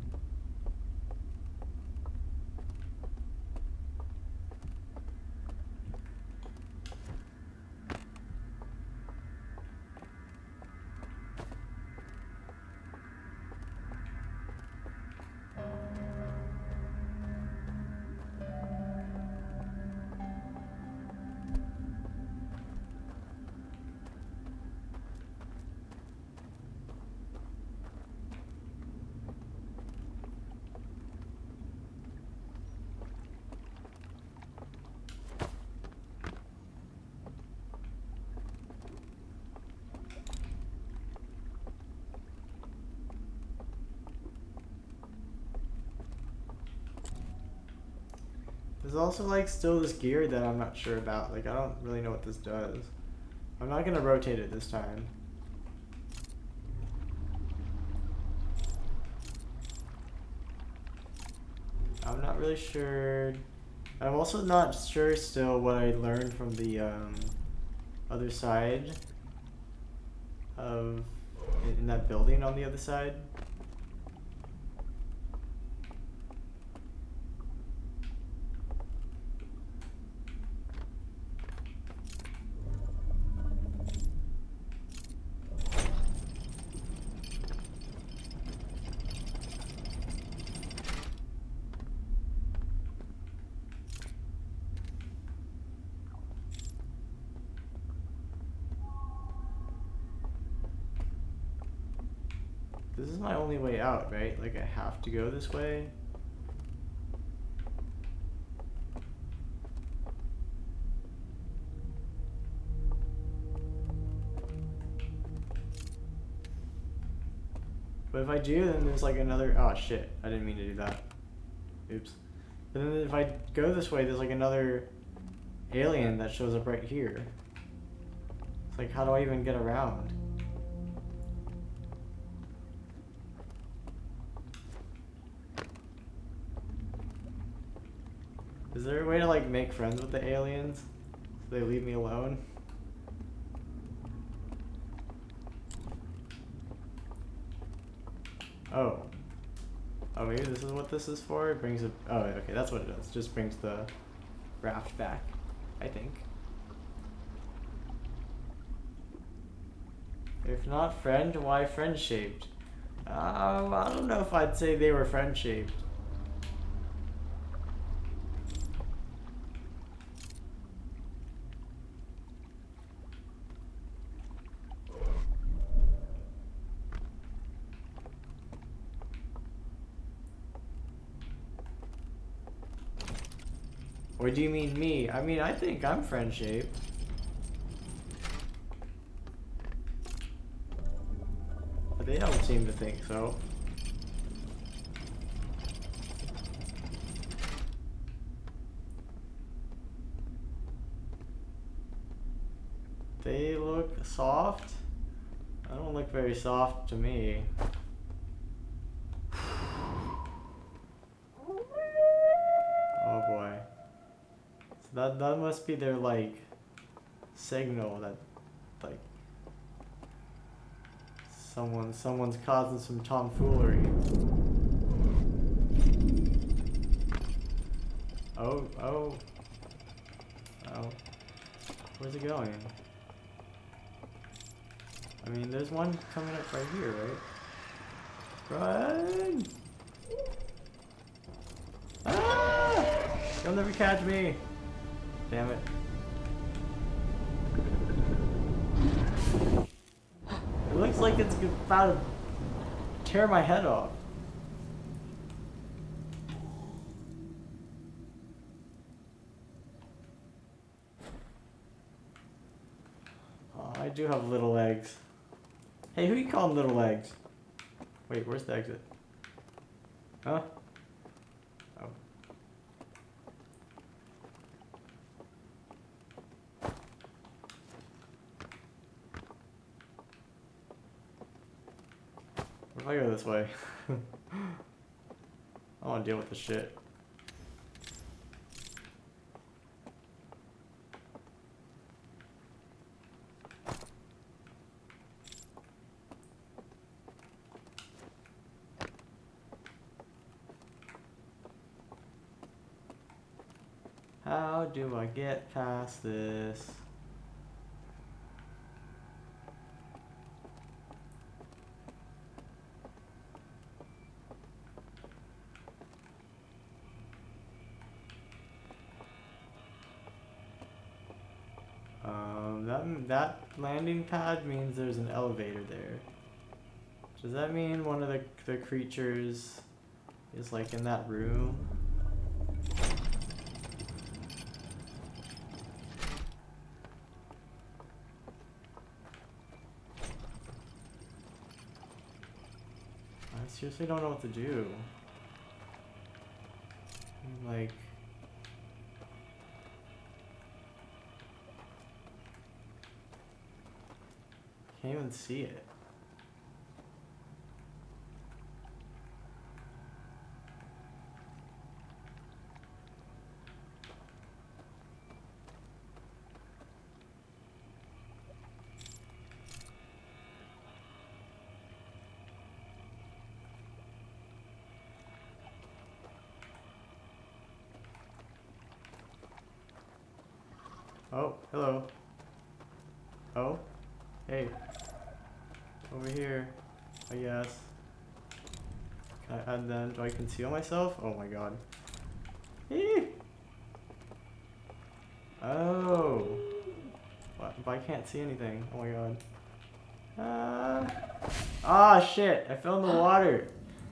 There's also like still this gear that I'm not sure about. Like I don't really know what this does. I'm not gonna rotate it this time. I'm not really sure. I'm also not sure still what I learned from the um, other side of in, in that building on the other side. This is my only way out, right? Like I have to go this way. But if I do, then there's like another, oh shit, I didn't mean to do that. Oops. But then if I go this way, there's like another alien that shows up right here. It's like, how do I even get around? Is there a way to like make friends with the aliens so they leave me alone? Oh. Oh, maybe this is what this is for? It brings it, oh, okay, that's what it does. Just brings the raft back, I think. If not friend, why friend-shaped? Uh, I don't know if I'd say they were friend-shaped. Or do you mean me? I mean, I think I'm friend-shaped. they don't seem to think so. They look soft. I don't look very soft to me. Oh boy. So that that must be their like signal that like someone someone's causing some tomfoolery. Oh, oh. Oh. Where's it going? I mean, there's one coming up right here, right? Run! Ah! You'll never catch me! Damn it. It looks like it's about to tear my head off. Oh, I do have little legs. Hey, who you calling little legs? Wait, where's the exit? Huh? Oh. What if I go this way? I don't want to deal with this shit. How do I get past this? Um, that, that landing pad means there's an elevator there. Does that mean one of the, the creatures is like in that room? I seriously don't know what to do. Like... Can't even see it. Oh, hello. Oh, hey. Over here, I guess. Can I add them? Do I conceal myself? Oh my god. Eee! Oh. What? But I can't see anything. Oh my god. Ah. Ah, shit. I fell in the water.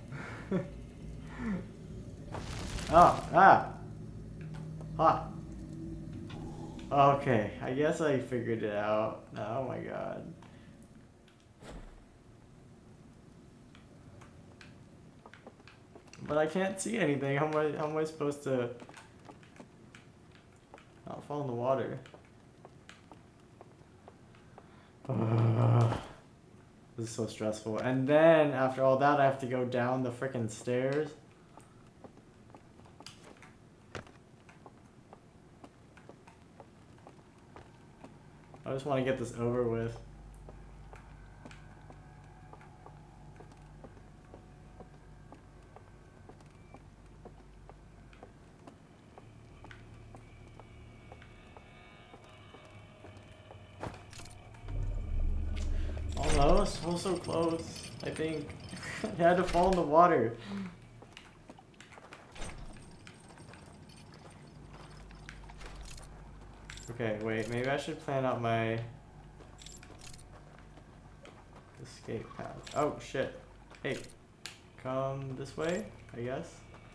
Oh, ah. Ha. Okay, I guess I figured it out. Oh my god. But I can't see anything. How am I, how am I supposed to not fall in the water? Ugh. This is so stressful. And then after all that, I have to go down the frickin' stairs. I just want to get this over with. Almost. I was so close. I think I had to fall in the water. Okay, wait, maybe I should plan out my escape path. Oh, shit. Hey, come this way, I guess.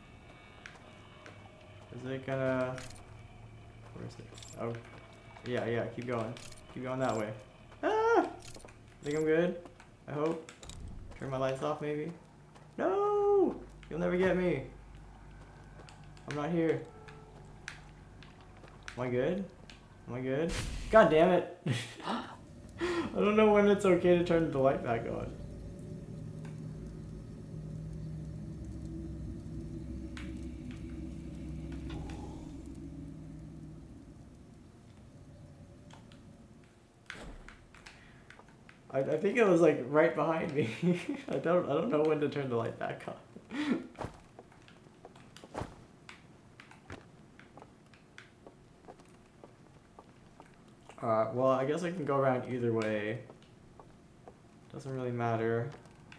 Is it gonna... Where is it? Oh, yeah, yeah, keep going. Keep going that way. Ah! I think I'm good. I hope. Turn my lights off, maybe? No! You'll never get me. I'm not here. Am I good? Am I good? God damn it! I don't know when it's okay to turn the light back on. I, I think it was like right behind me. I don't I don't know when to turn the light back on. Alright, well I guess I can go around either way. Doesn't really matter.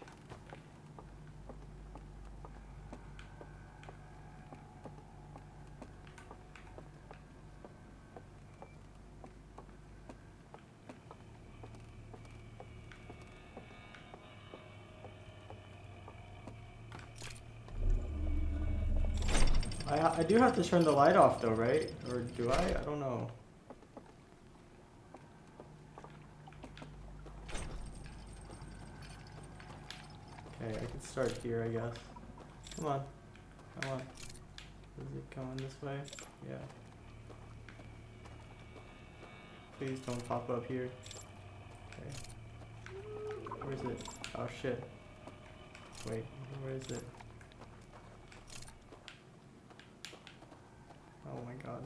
I, I do have to turn the light off though, right? Or do I? I don't know. Okay, I can start here, I guess. Come on. Come on. Is it going this way? Yeah. Please don't pop up here. Okay. Where is it? Oh shit. Wait, where is it? Oh my god.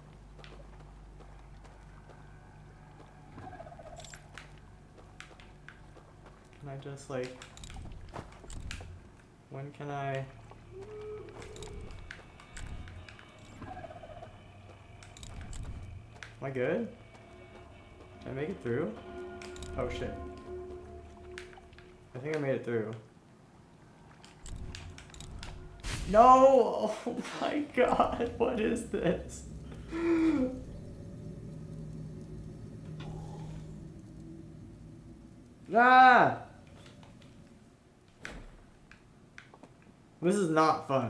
Can I just like... When can I... Am I good? Did I make it through? Oh shit. I think I made it through. No! Oh my god, what is this? Ah! This is not fun.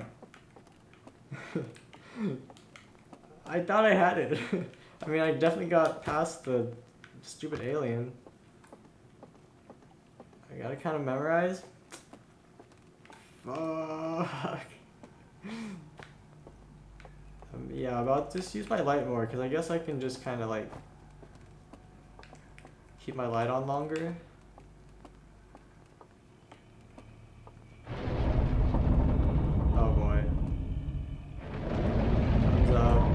I thought I had it. I mean, I definitely got past the stupid alien. I gotta kind of memorize. Fuck. Um, yeah, I'll just use my light more, because I guess I can just kind of like keep my light on longer. Oh boy. Thumbs up.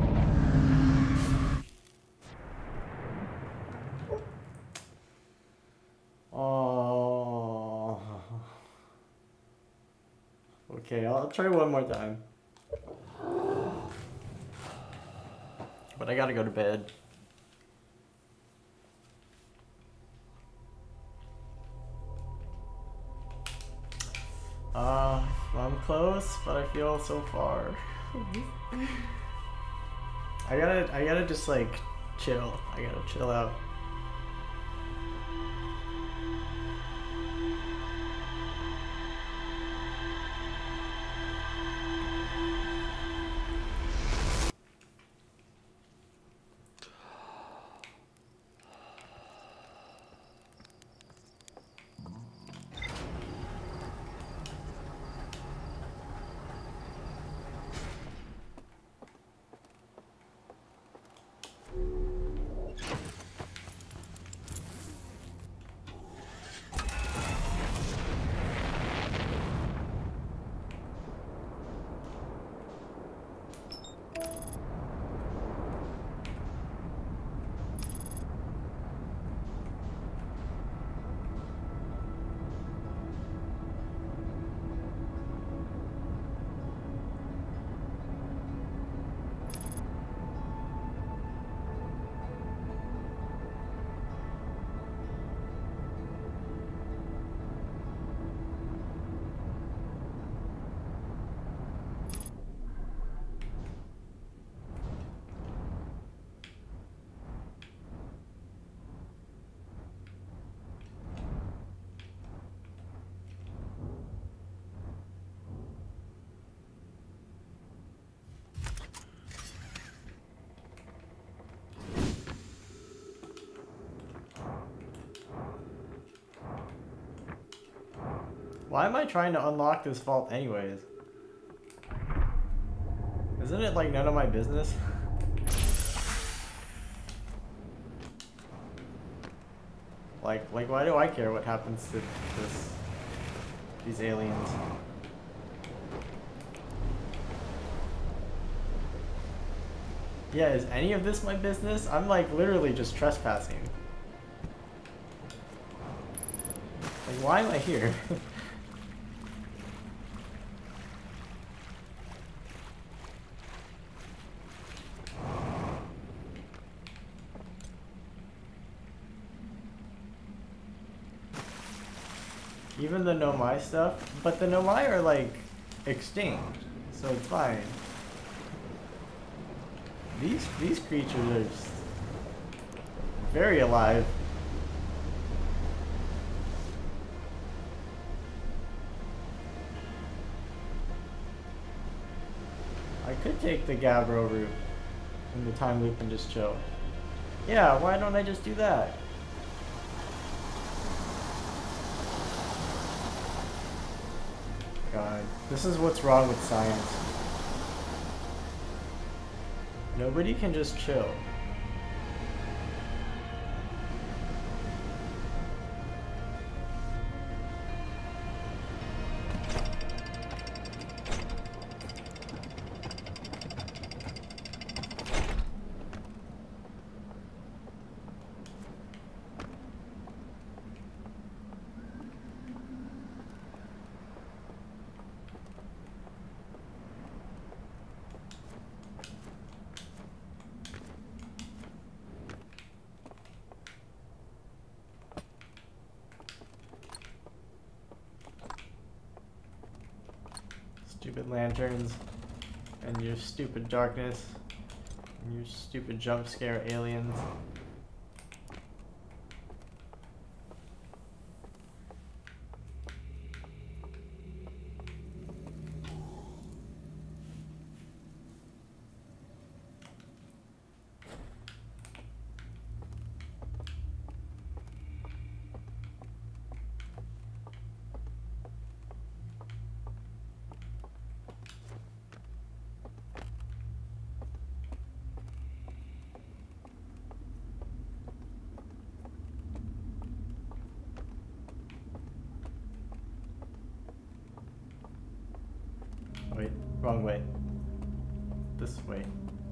Oh. Okay, I'll try one more time. But I gotta go to bed. Uh, I'm close, but I feel so far. I gotta, I gotta just like chill. I gotta chill out. Why am I trying to unlock this vault anyways? Isn't it like none of my business? Like, like why do I care what happens to this, these aliens? Yeah, is any of this my business? I'm like literally just trespassing. Like, why am I here? Even the Nomai stuff, but the Nomai are like extinct, so it's fine. These these creatures are just very alive. I could take the Gabbro route in the time loop and just chill. Yeah, why don't I just do that? God, this is what's wrong with science. Nobody can just chill. Stupid lanterns, and your stupid darkness, and your stupid jump scare aliens. Wait, wrong way. This way.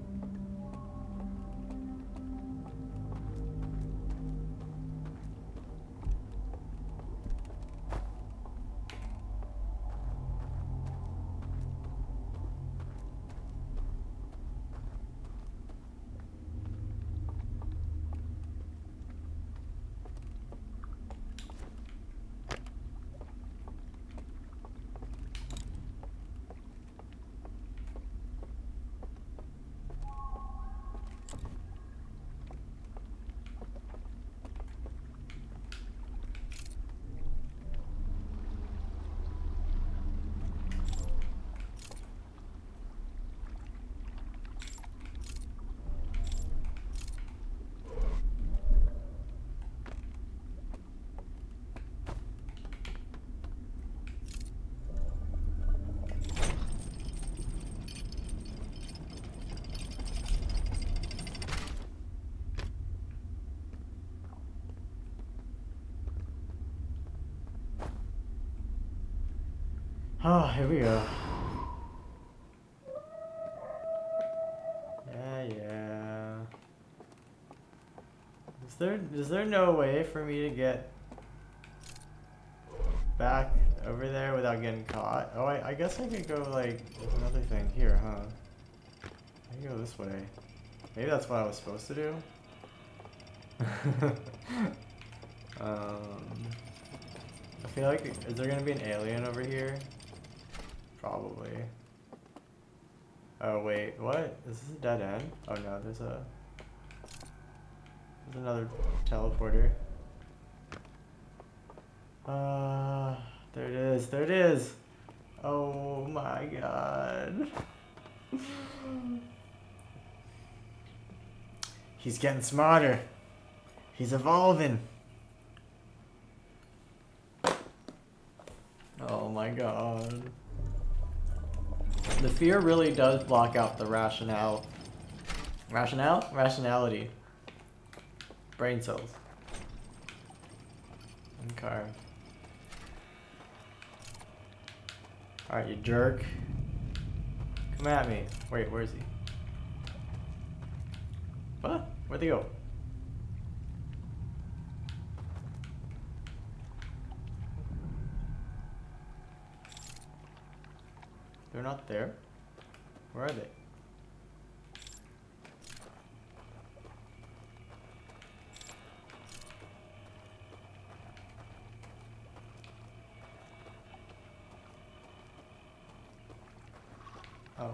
Oh, here we go. Yeah, yeah. Is there is there no way for me to get back over there without getting caught? Oh, I, I guess I could go like, there's another thing here, huh? I can go this way. Maybe that's what I was supposed to do? um, I feel like, is there gonna be an alien over here? Probably. Oh wait, what? Is this a dead end? Oh no, there's a... There's another teleporter. Uh, there it is, there it is! Oh my god. He's getting smarter. He's evolving. Oh god. The fear really does block out the rationale. Rationale? Rationality. Brain cells. Okay. Alright, you jerk. Come at me. Wait, where is he? What? Where'd they go? They're not there? Where are they? Oh.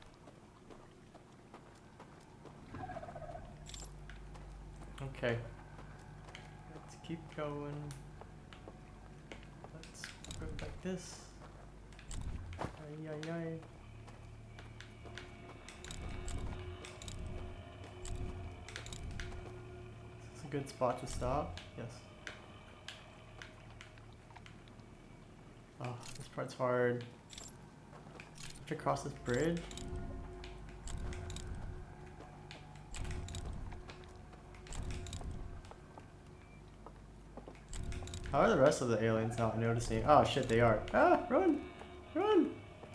Okay. Let's keep going. Let's go like this. Ay, ay, ay. Is this a good spot to stop? Yes. Oh, this part's hard. To cross this bridge? How are the rest of the aliens not noticing? Oh shit, they are. Ah, run! Run!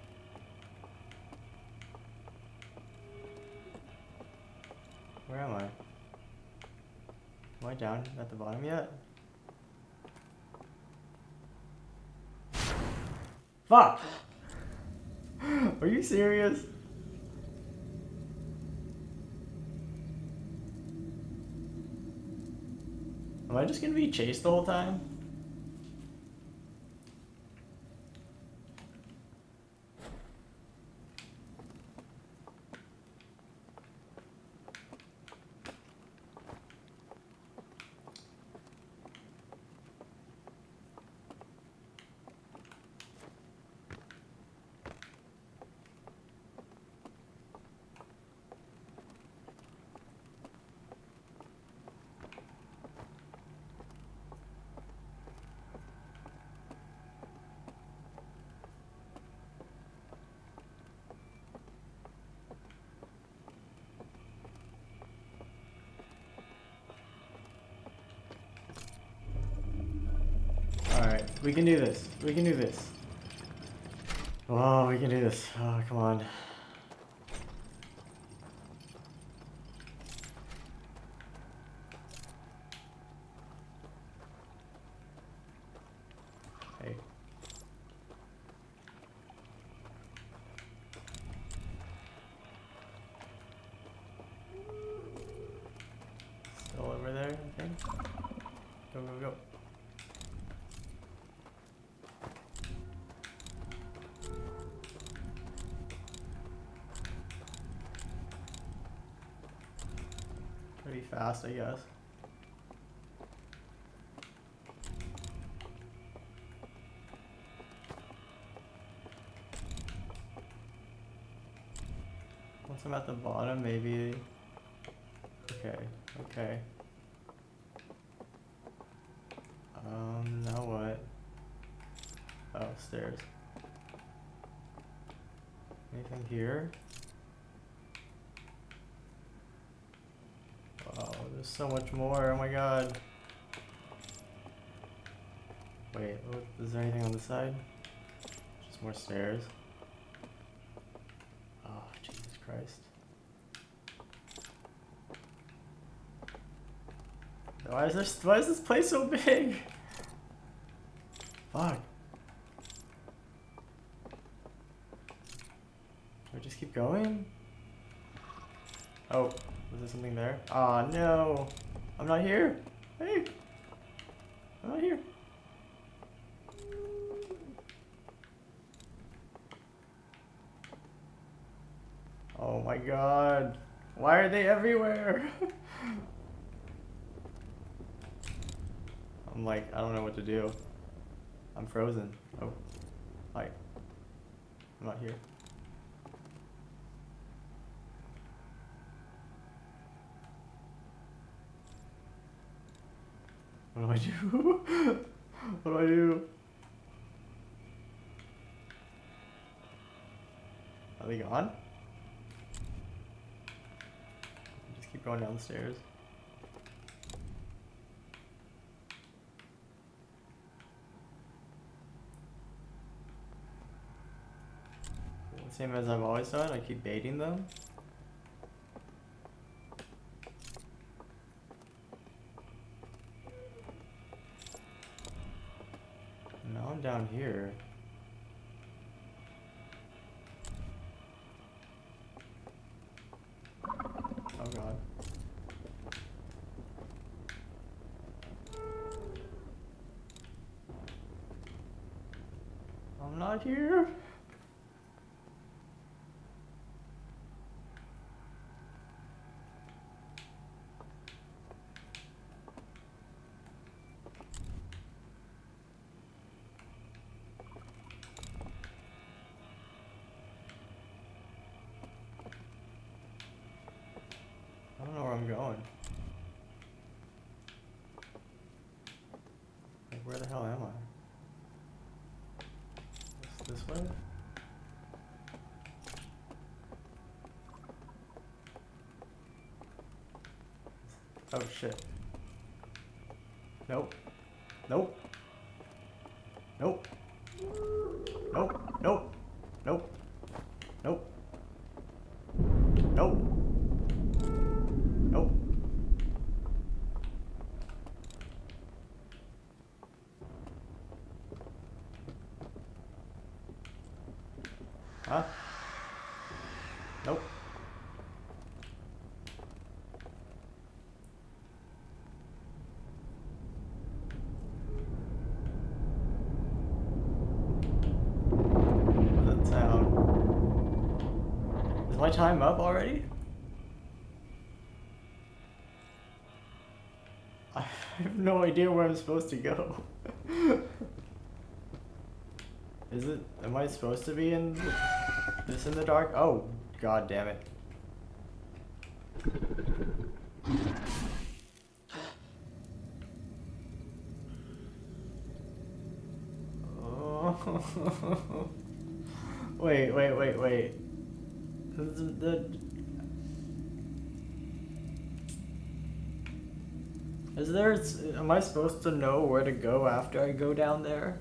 Where am I? Am I down at the bottom yet? Fuck! Are you serious? Am I just gonna be chased the whole time? Alright, we can do this. We can do this. Oh, we can do this. Oh, come on. Hey. Still over there, I think. Go, go, go. Pretty fast, I guess. Once I'm at the bottom, maybe. Okay, okay. Um, now what? Oh, stairs. Anything here? Wow, there's so much more. Oh my god. Wait, what, is there anything on the side? Just more stairs. Oh, Jesus Christ. Why is this, why is this place so big? Fuck. Do I just keep going? Oh, was there something there? Aw, oh, no. I'm not here. Hey. I'm not here. Oh my god. Why are they everywhere? I'm like, I don't know what to do. I'm frozen. Oh. Hi. I'm not here. What do I do? What do I do? Are they gone? Just keep going down the stairs. Same as I've always done, I keep baiting them. Now I'm down here. Oh god. I'm not here. I don't know where I'm going. Like, where the hell am I? This, this way? Oh shit. Nope. Nope. Nope. Nope. Nope. Nope. Nope. Nope. Nope. Huh? Nope. What does that sound? Is my time up already? I have no idea where I'm supposed to go. Is it? Am I supposed to be in this in the dark? Oh, god damn it. Oh. Wait, wait, wait, wait. The, the, is there? Am I supposed to know where to go after I go down there?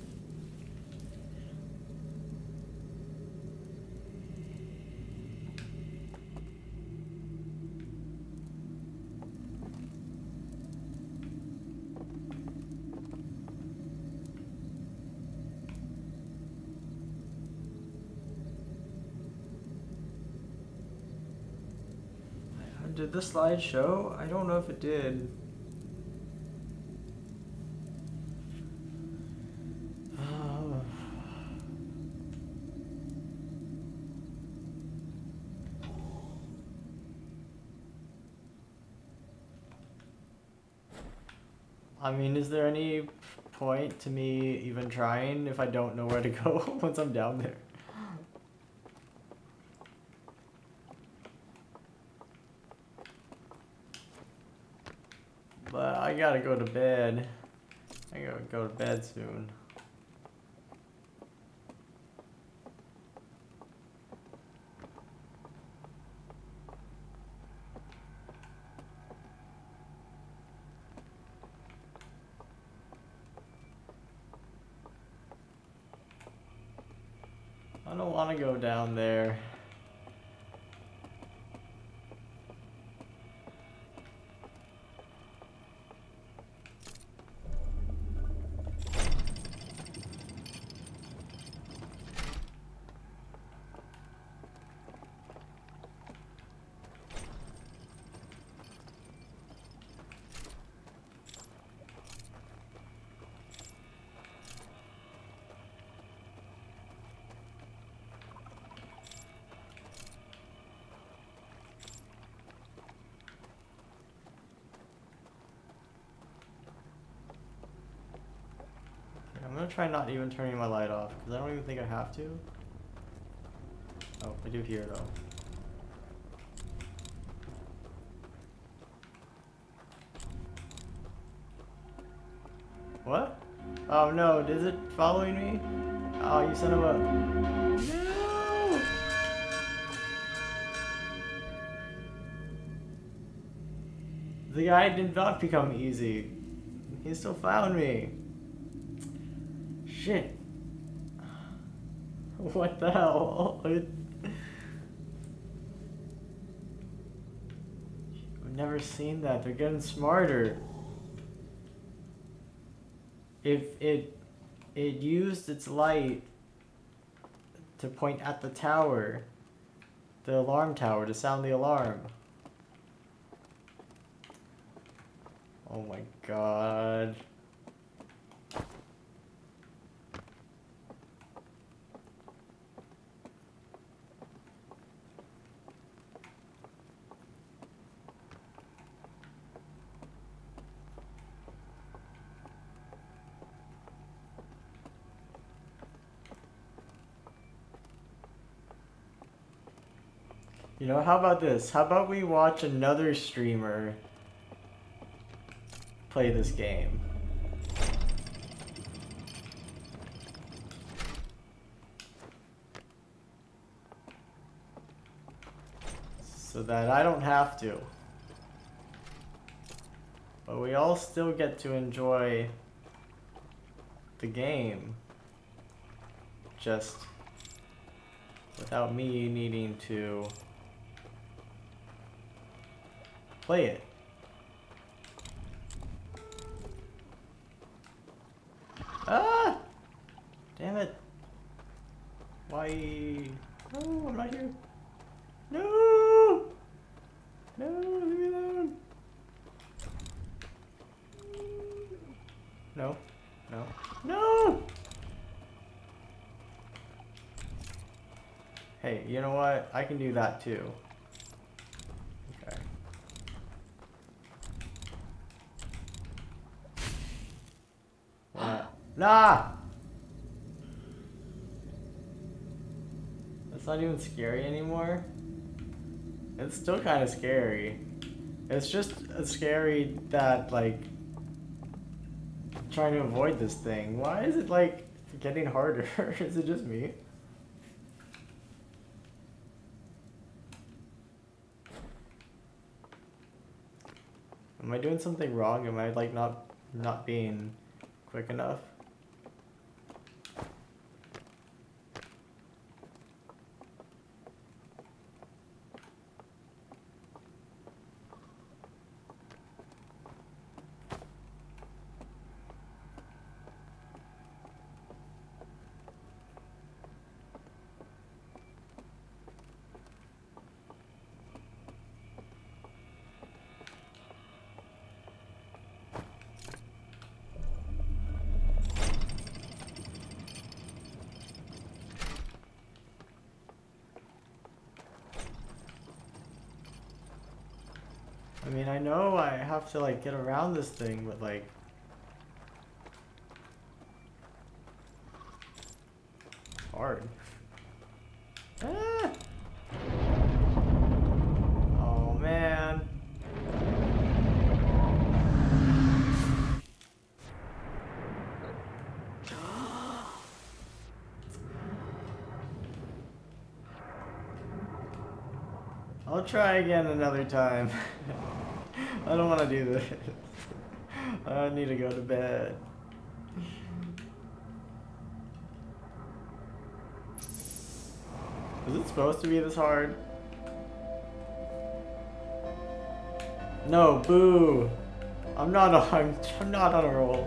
Did the slide show? I don't know if it did. I mean, is there any point to me even trying if I don't know where to go once I'm down there? But I gotta go to bed. I gotta go to bed soon. I don't want to go down there. I'm gonna try not even turning my light off, because I don't even think I have to. Oh, I do hear though. What? Oh no, is it following me? Oh, you son of a... No! The guy did not become easy. He still found me. Shit. What the hell? I've never seen that. They're getting smarter. If it it used its light to point at the tower, the alarm tower, to sound the alarm. Oh my god. You know, how about this? How about we watch another streamer play this game? So that I don't have to. But we all still get to enjoy the game. Just without me needing to play it. Ah! Damn it. Why? No, I'm not here. No! No, leave me alone. No. No. No! Hey, you know what? I can do that too. Okay. What? Nah! That's not even scary anymore. It's still kind of scary. It's just scary that, like, I'm trying to avoid this thing. Why is it, like, getting harder? Is it just me? Am I doing something wrong? Am I, like, not not being quick enough? I mean, I know I have to, like, get around this thing, but, like... hard. Ah! Oh, man. I'll try again another time. I don't want to do this. I need to go to bed. Is it supposed to be this hard? No, boo. I'm not on, I'm, I'm not on a roll.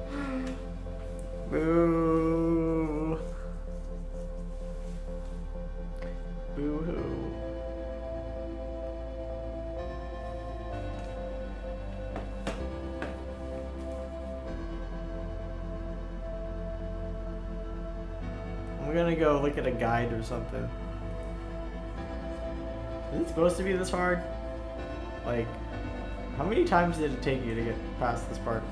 Boo. Boo-hoo. I'm gonna go look at a guide or something. Is it supposed to be this hard? Like, how many times did it take you to get past this part?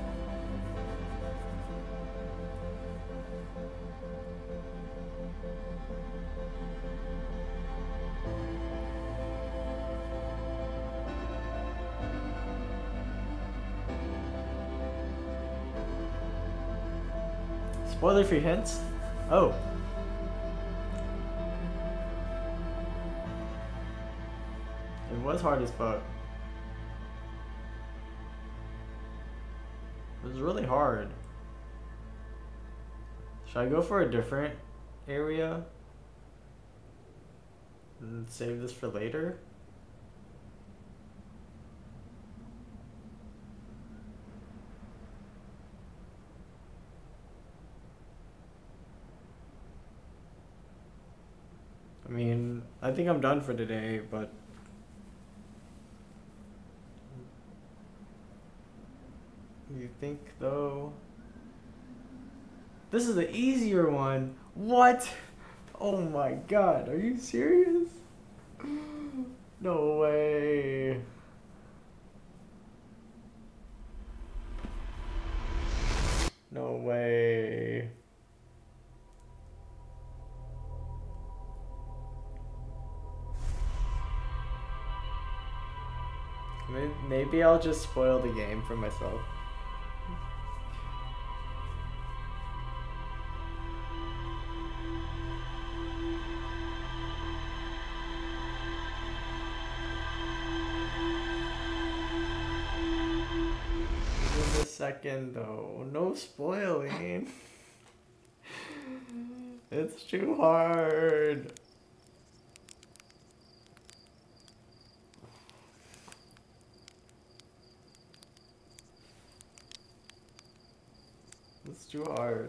Spoiler free hints? Oh. It was hard as fuck. was really hard. Should I go for a different area? And save this for later? I mean, I think I'm done for today, but you think though? This is the easier one. What? Oh my god, are you serious? No way. No way. Maybe I'll just spoil the game for myself. Give a second though, no spoiling. It's too hard. It's too hard.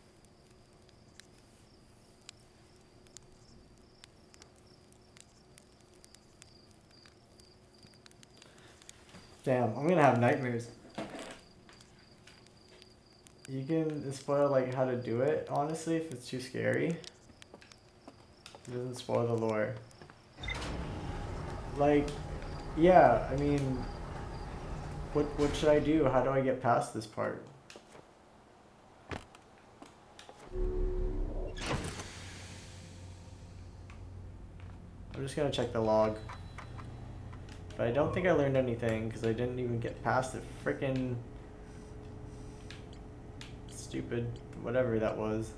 Damn, I'm gonna have nightmares. You can spoil like how to do it, honestly, if it's too scary. It doesn't spoil the lore. Like, yeah, I mean, what what should I do? How do I get past this part? I'm just gonna check the log. But I don't think I learned anything because I didn't even get past the frickin' stupid whatever that was.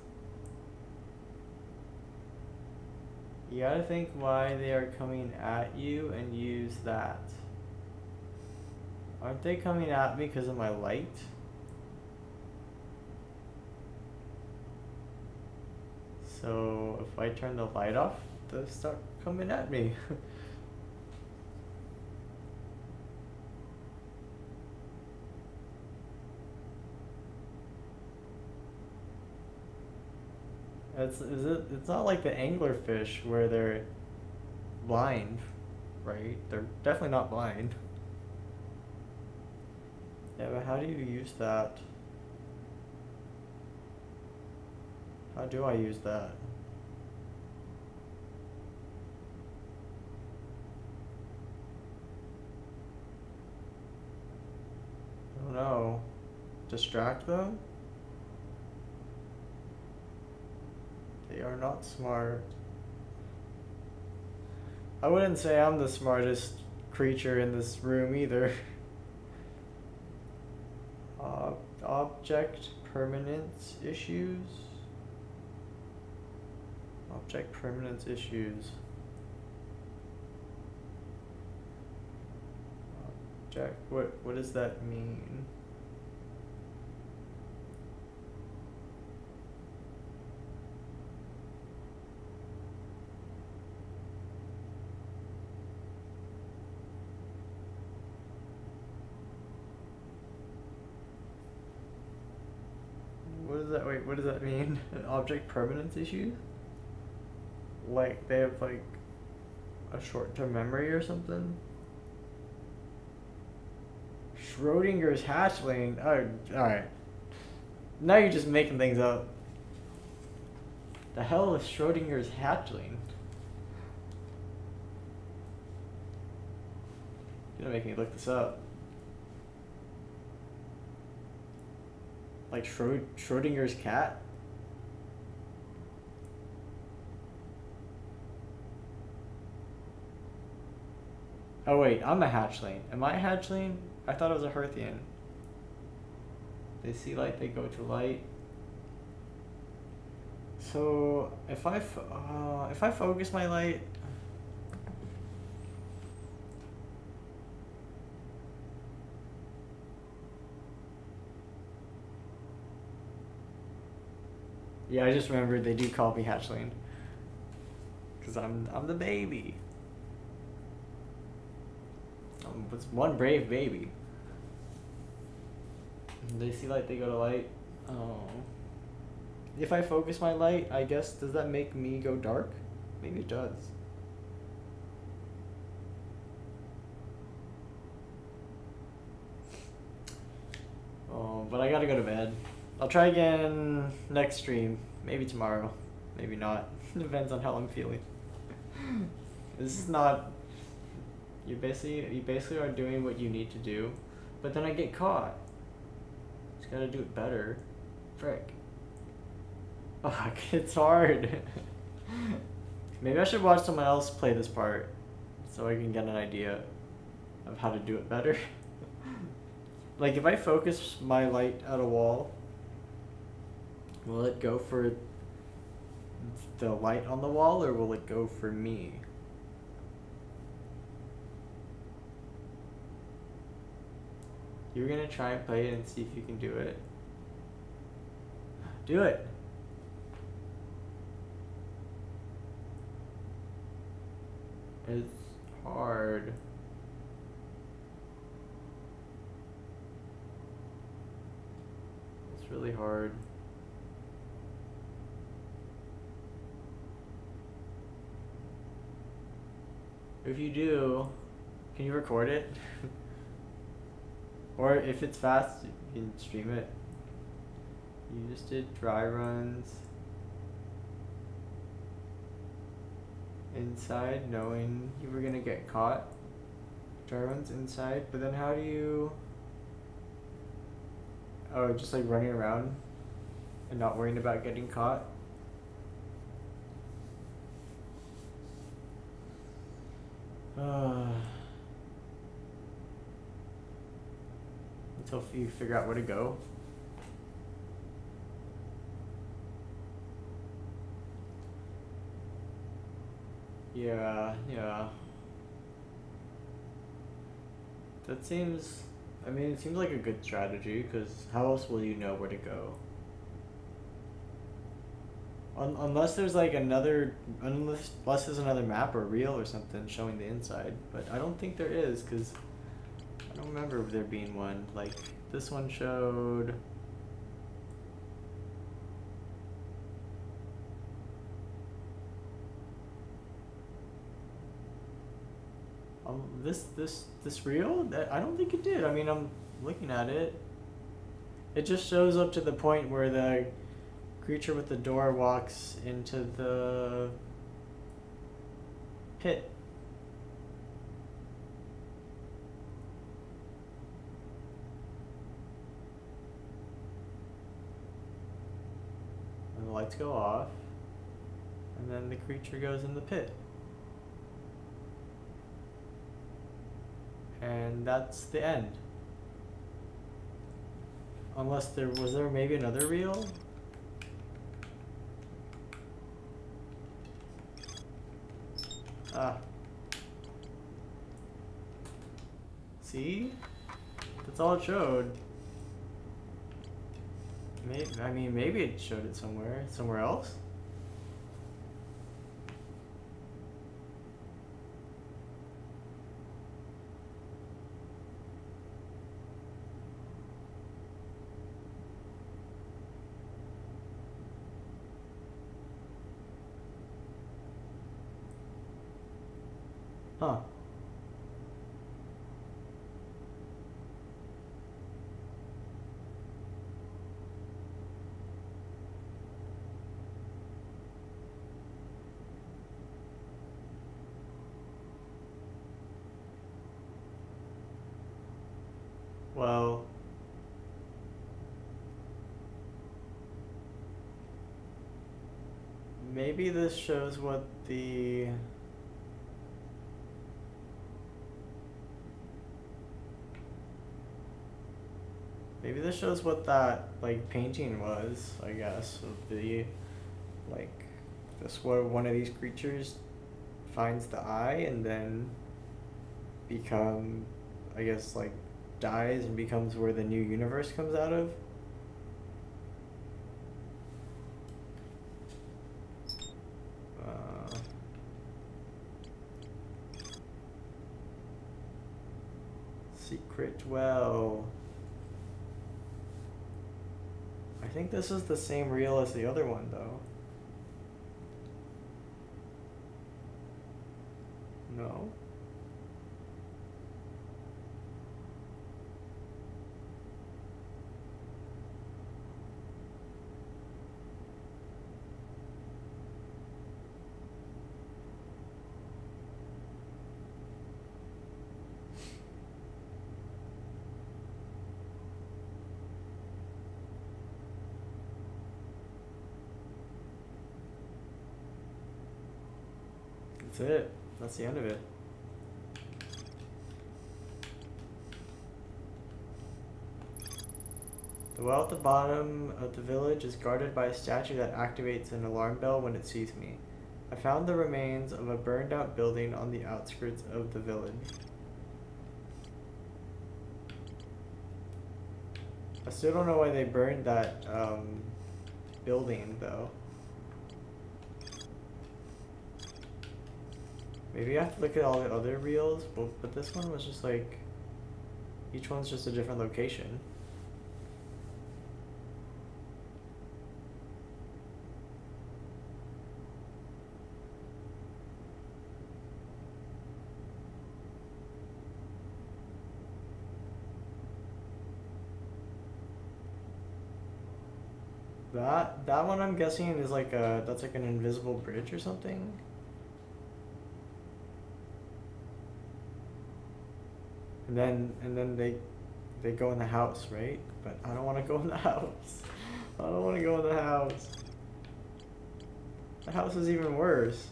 You gotta think why they are coming at you and use that. Aren't they coming at me because of my light? So if I turn the light off, they'll start coming at me. It's is it it's not like the anglerfish where they're blind, right? They're definitely not blind. Yeah, but how do you use that? How do I use that? I don't know. Distract them? They are not smart. I wouldn't say I'm the smartest creature in this room either. Uh, object permanence issues? Object permanence issues. Object, what, what does that mean? What does that, wait, what does that mean? An object permanence issue? Like, they have, like, a short-term memory or something? Schrodinger's hatchling? Oh, alright. Now you're just making things up. The hell is Schrodinger's hatchling? You're gonna make me look this up. Like Schrod Schrodinger's cat? Oh wait, I'm a hatchling. Am I a hatchling? I thought it was a Hearthian. They see light, they go to light. So if I f uh, if I focus my light, Yeah, I just remembered they do call me hatchling. Cause I'm I'm the baby. I'm it's one brave baby. They see light, they go to light. Oh. If I focus my light, I guess, does that make me go dark? Maybe it does. Oh, but I gotta go to bed. I'll try again next stream. Maybe tomorrow. Maybe not. Depends on how I'm feeling. This is not... You basically, you basically are doing what you need to do, but then I get caught. Just gotta do it better. Frick. Fuck, it's hard. Maybe I should watch someone else play this part so I can get an idea of how to do it better. Like, if I focus my light at a wall, will it go for the light on the wall, or will it go for me? You're gonna try and play it and see if you can do it. Do it! It's hard. It's really hard. If you do, can you record it? Or if it's fast, you can stream it. You just did dry runs inside, knowing you were gonna get caught. Dry runs inside, but then how do you... Oh, just like running around and not worrying about getting caught? Uh, until you figure out where to go. Yeah, yeah. That seems, I mean, it seems like a good strategy, because how else will you know where to go? Un unless there's like another, unless, unless there's another map or reel or something showing the inside. But I don't think there is, because I don't remember there being one. Like, this one showed... Um, this, this, this reel? That, I don't think it did. I mean, I'm looking at it. It just shows up to the point where the creature with the door walks into the pit. And the lights go off, and then the creature goes in the pit. And that's the end. Unless there was there maybe another reel? Ah. See? That's all it showed. Maybe, I mean, maybe it showed it somewhere. Somewhere else? Huh. Well, maybe this shows what the maybe this shows what that like painting was, I guess, of the like this where one of these creatures finds the eye and then become, I guess, like dies and becomes where the new universe comes out of. Uh, secret well. I think this is the same reel as the other one, though. No? That's it. That's the end of it. The well at the bottom of the village is guarded by a statue that activates an alarm bell when it sees me. I found the remains of a burned out building on the outskirts of the village. I still don't know why they burned that um, building, though. Maybe I have to look at all the other reels, but, but this one was just like, each one's just a different location. That, that one I'm guessing is like a, that's like an invisible bridge or something. And then, and then they, they go in the house, right? But I don't want to go in the house. I don't want to go in the house. The house is even worse.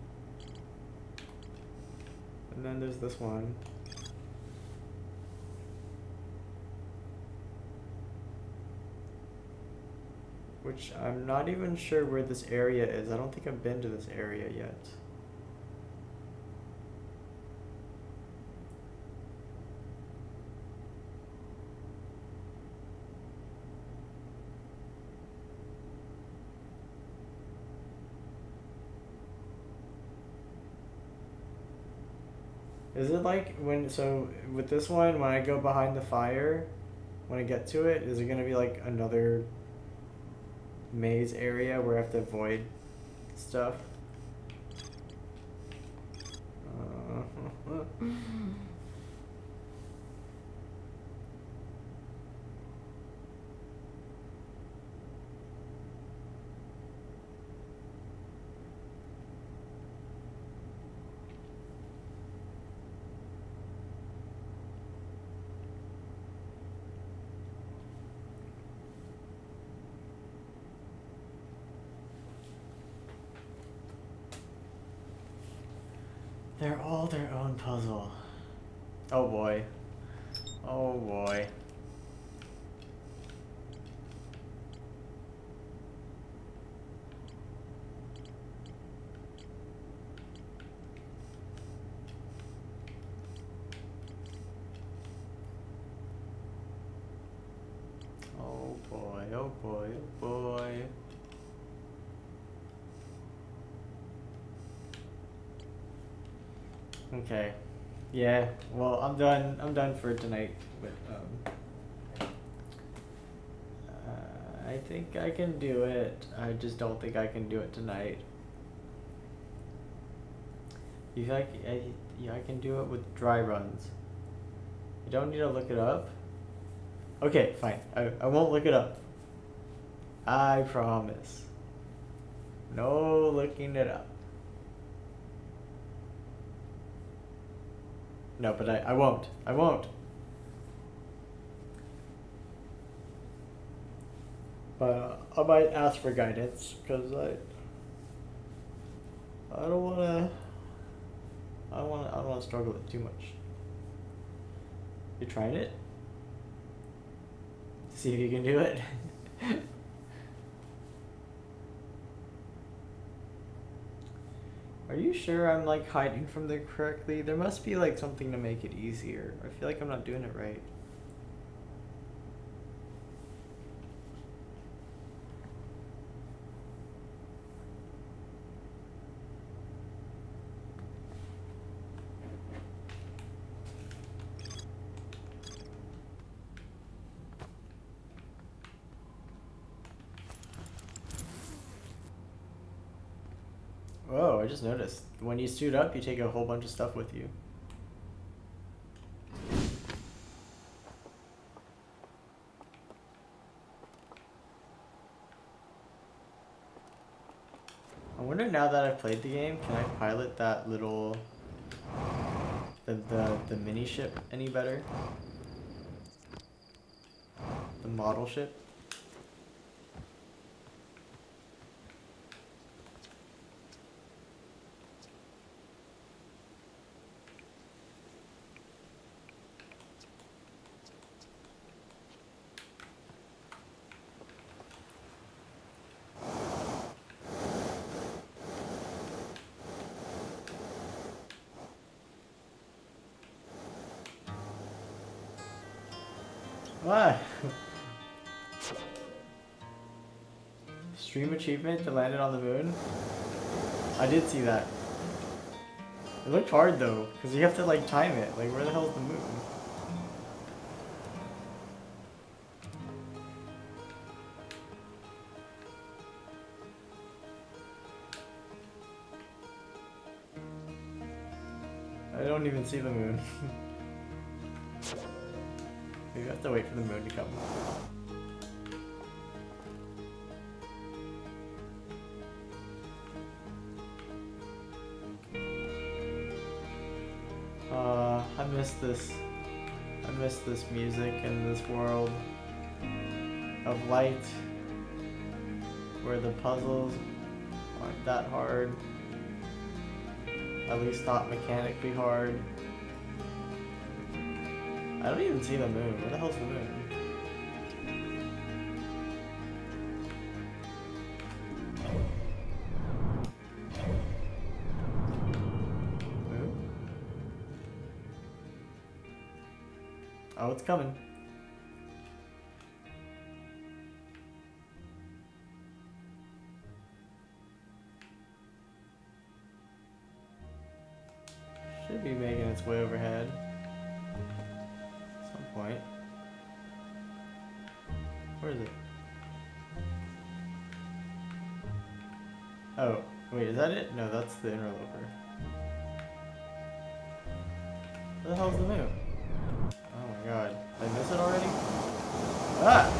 And then there's this one. Which I'm not even sure where this area is. I don't think I've been to this area yet. Is it like when, so with this one, when I go behind the fire, when I get to it, is it going to be like another maze area where I have to avoid stuff? Uh, They're all their own puzzle. Oh boy. Oh boy. Oh boy, oh boy, oh boy. Okay. Yeah, well, I'm done. I'm done for tonight. But um, uh, I think I can do it. I just don't think I can do it tonight. You think I, yeah, I can do it with dry runs. You don't need to look it up. Okay, fine. I I won't look it up. I promise. No looking it up. No, but I, I won't. I won't. But uh, I might ask for guidance because I I don't want to I don't want I don't want to struggle it too much. You trying it? See if you can do it. Are you sure I'm like hiding from there correctly? There must be like something to make it easier. I feel like I'm not doing it right. Oh, I just noticed. When you suit up, you take a whole bunch of stuff with you. I wonder now that I've played the game, can I pilot that little... The, the, the mini ship any better? The model ship? What? Stream achievement to land it on the moon? I did see that. It looked hard though, because you have to like time it. Like where the hell is the moon? I don't even see the moon. We have to wait for the moon to come. Uh, I miss this. I miss this music and this world of light, where the puzzles aren't that hard. At least not mechanically hard. I don't even see the moon. Where the hell's the moon? Moon? Oh, it's coming. Should be making its way overhead. Point. Where is it? Oh, wait, is that it? No, that's the interloper. Where the hell's the moon? Oh my god. Did I miss it already? Ah!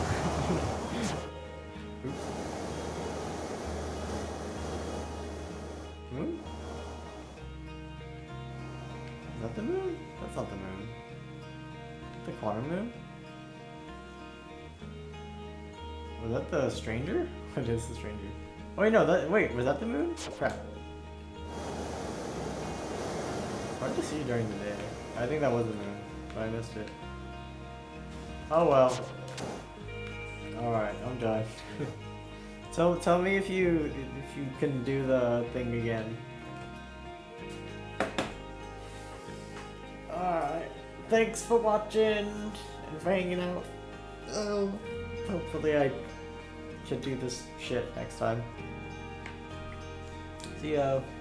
Oops. Moon? Is that the moon? That's not the moon. The quantum moon? Was that the stranger? What is the stranger? Oh wait, no, that, wait, was that the moon? Crap. Hard to see during the day. I think that was the moon, but I missed it. Oh well. Alright, I'm done. So tell me if you if you can do the thing again. Alright. Thanks for watching and for hanging out. Oh, hopefully I can do this shit next time. See ya.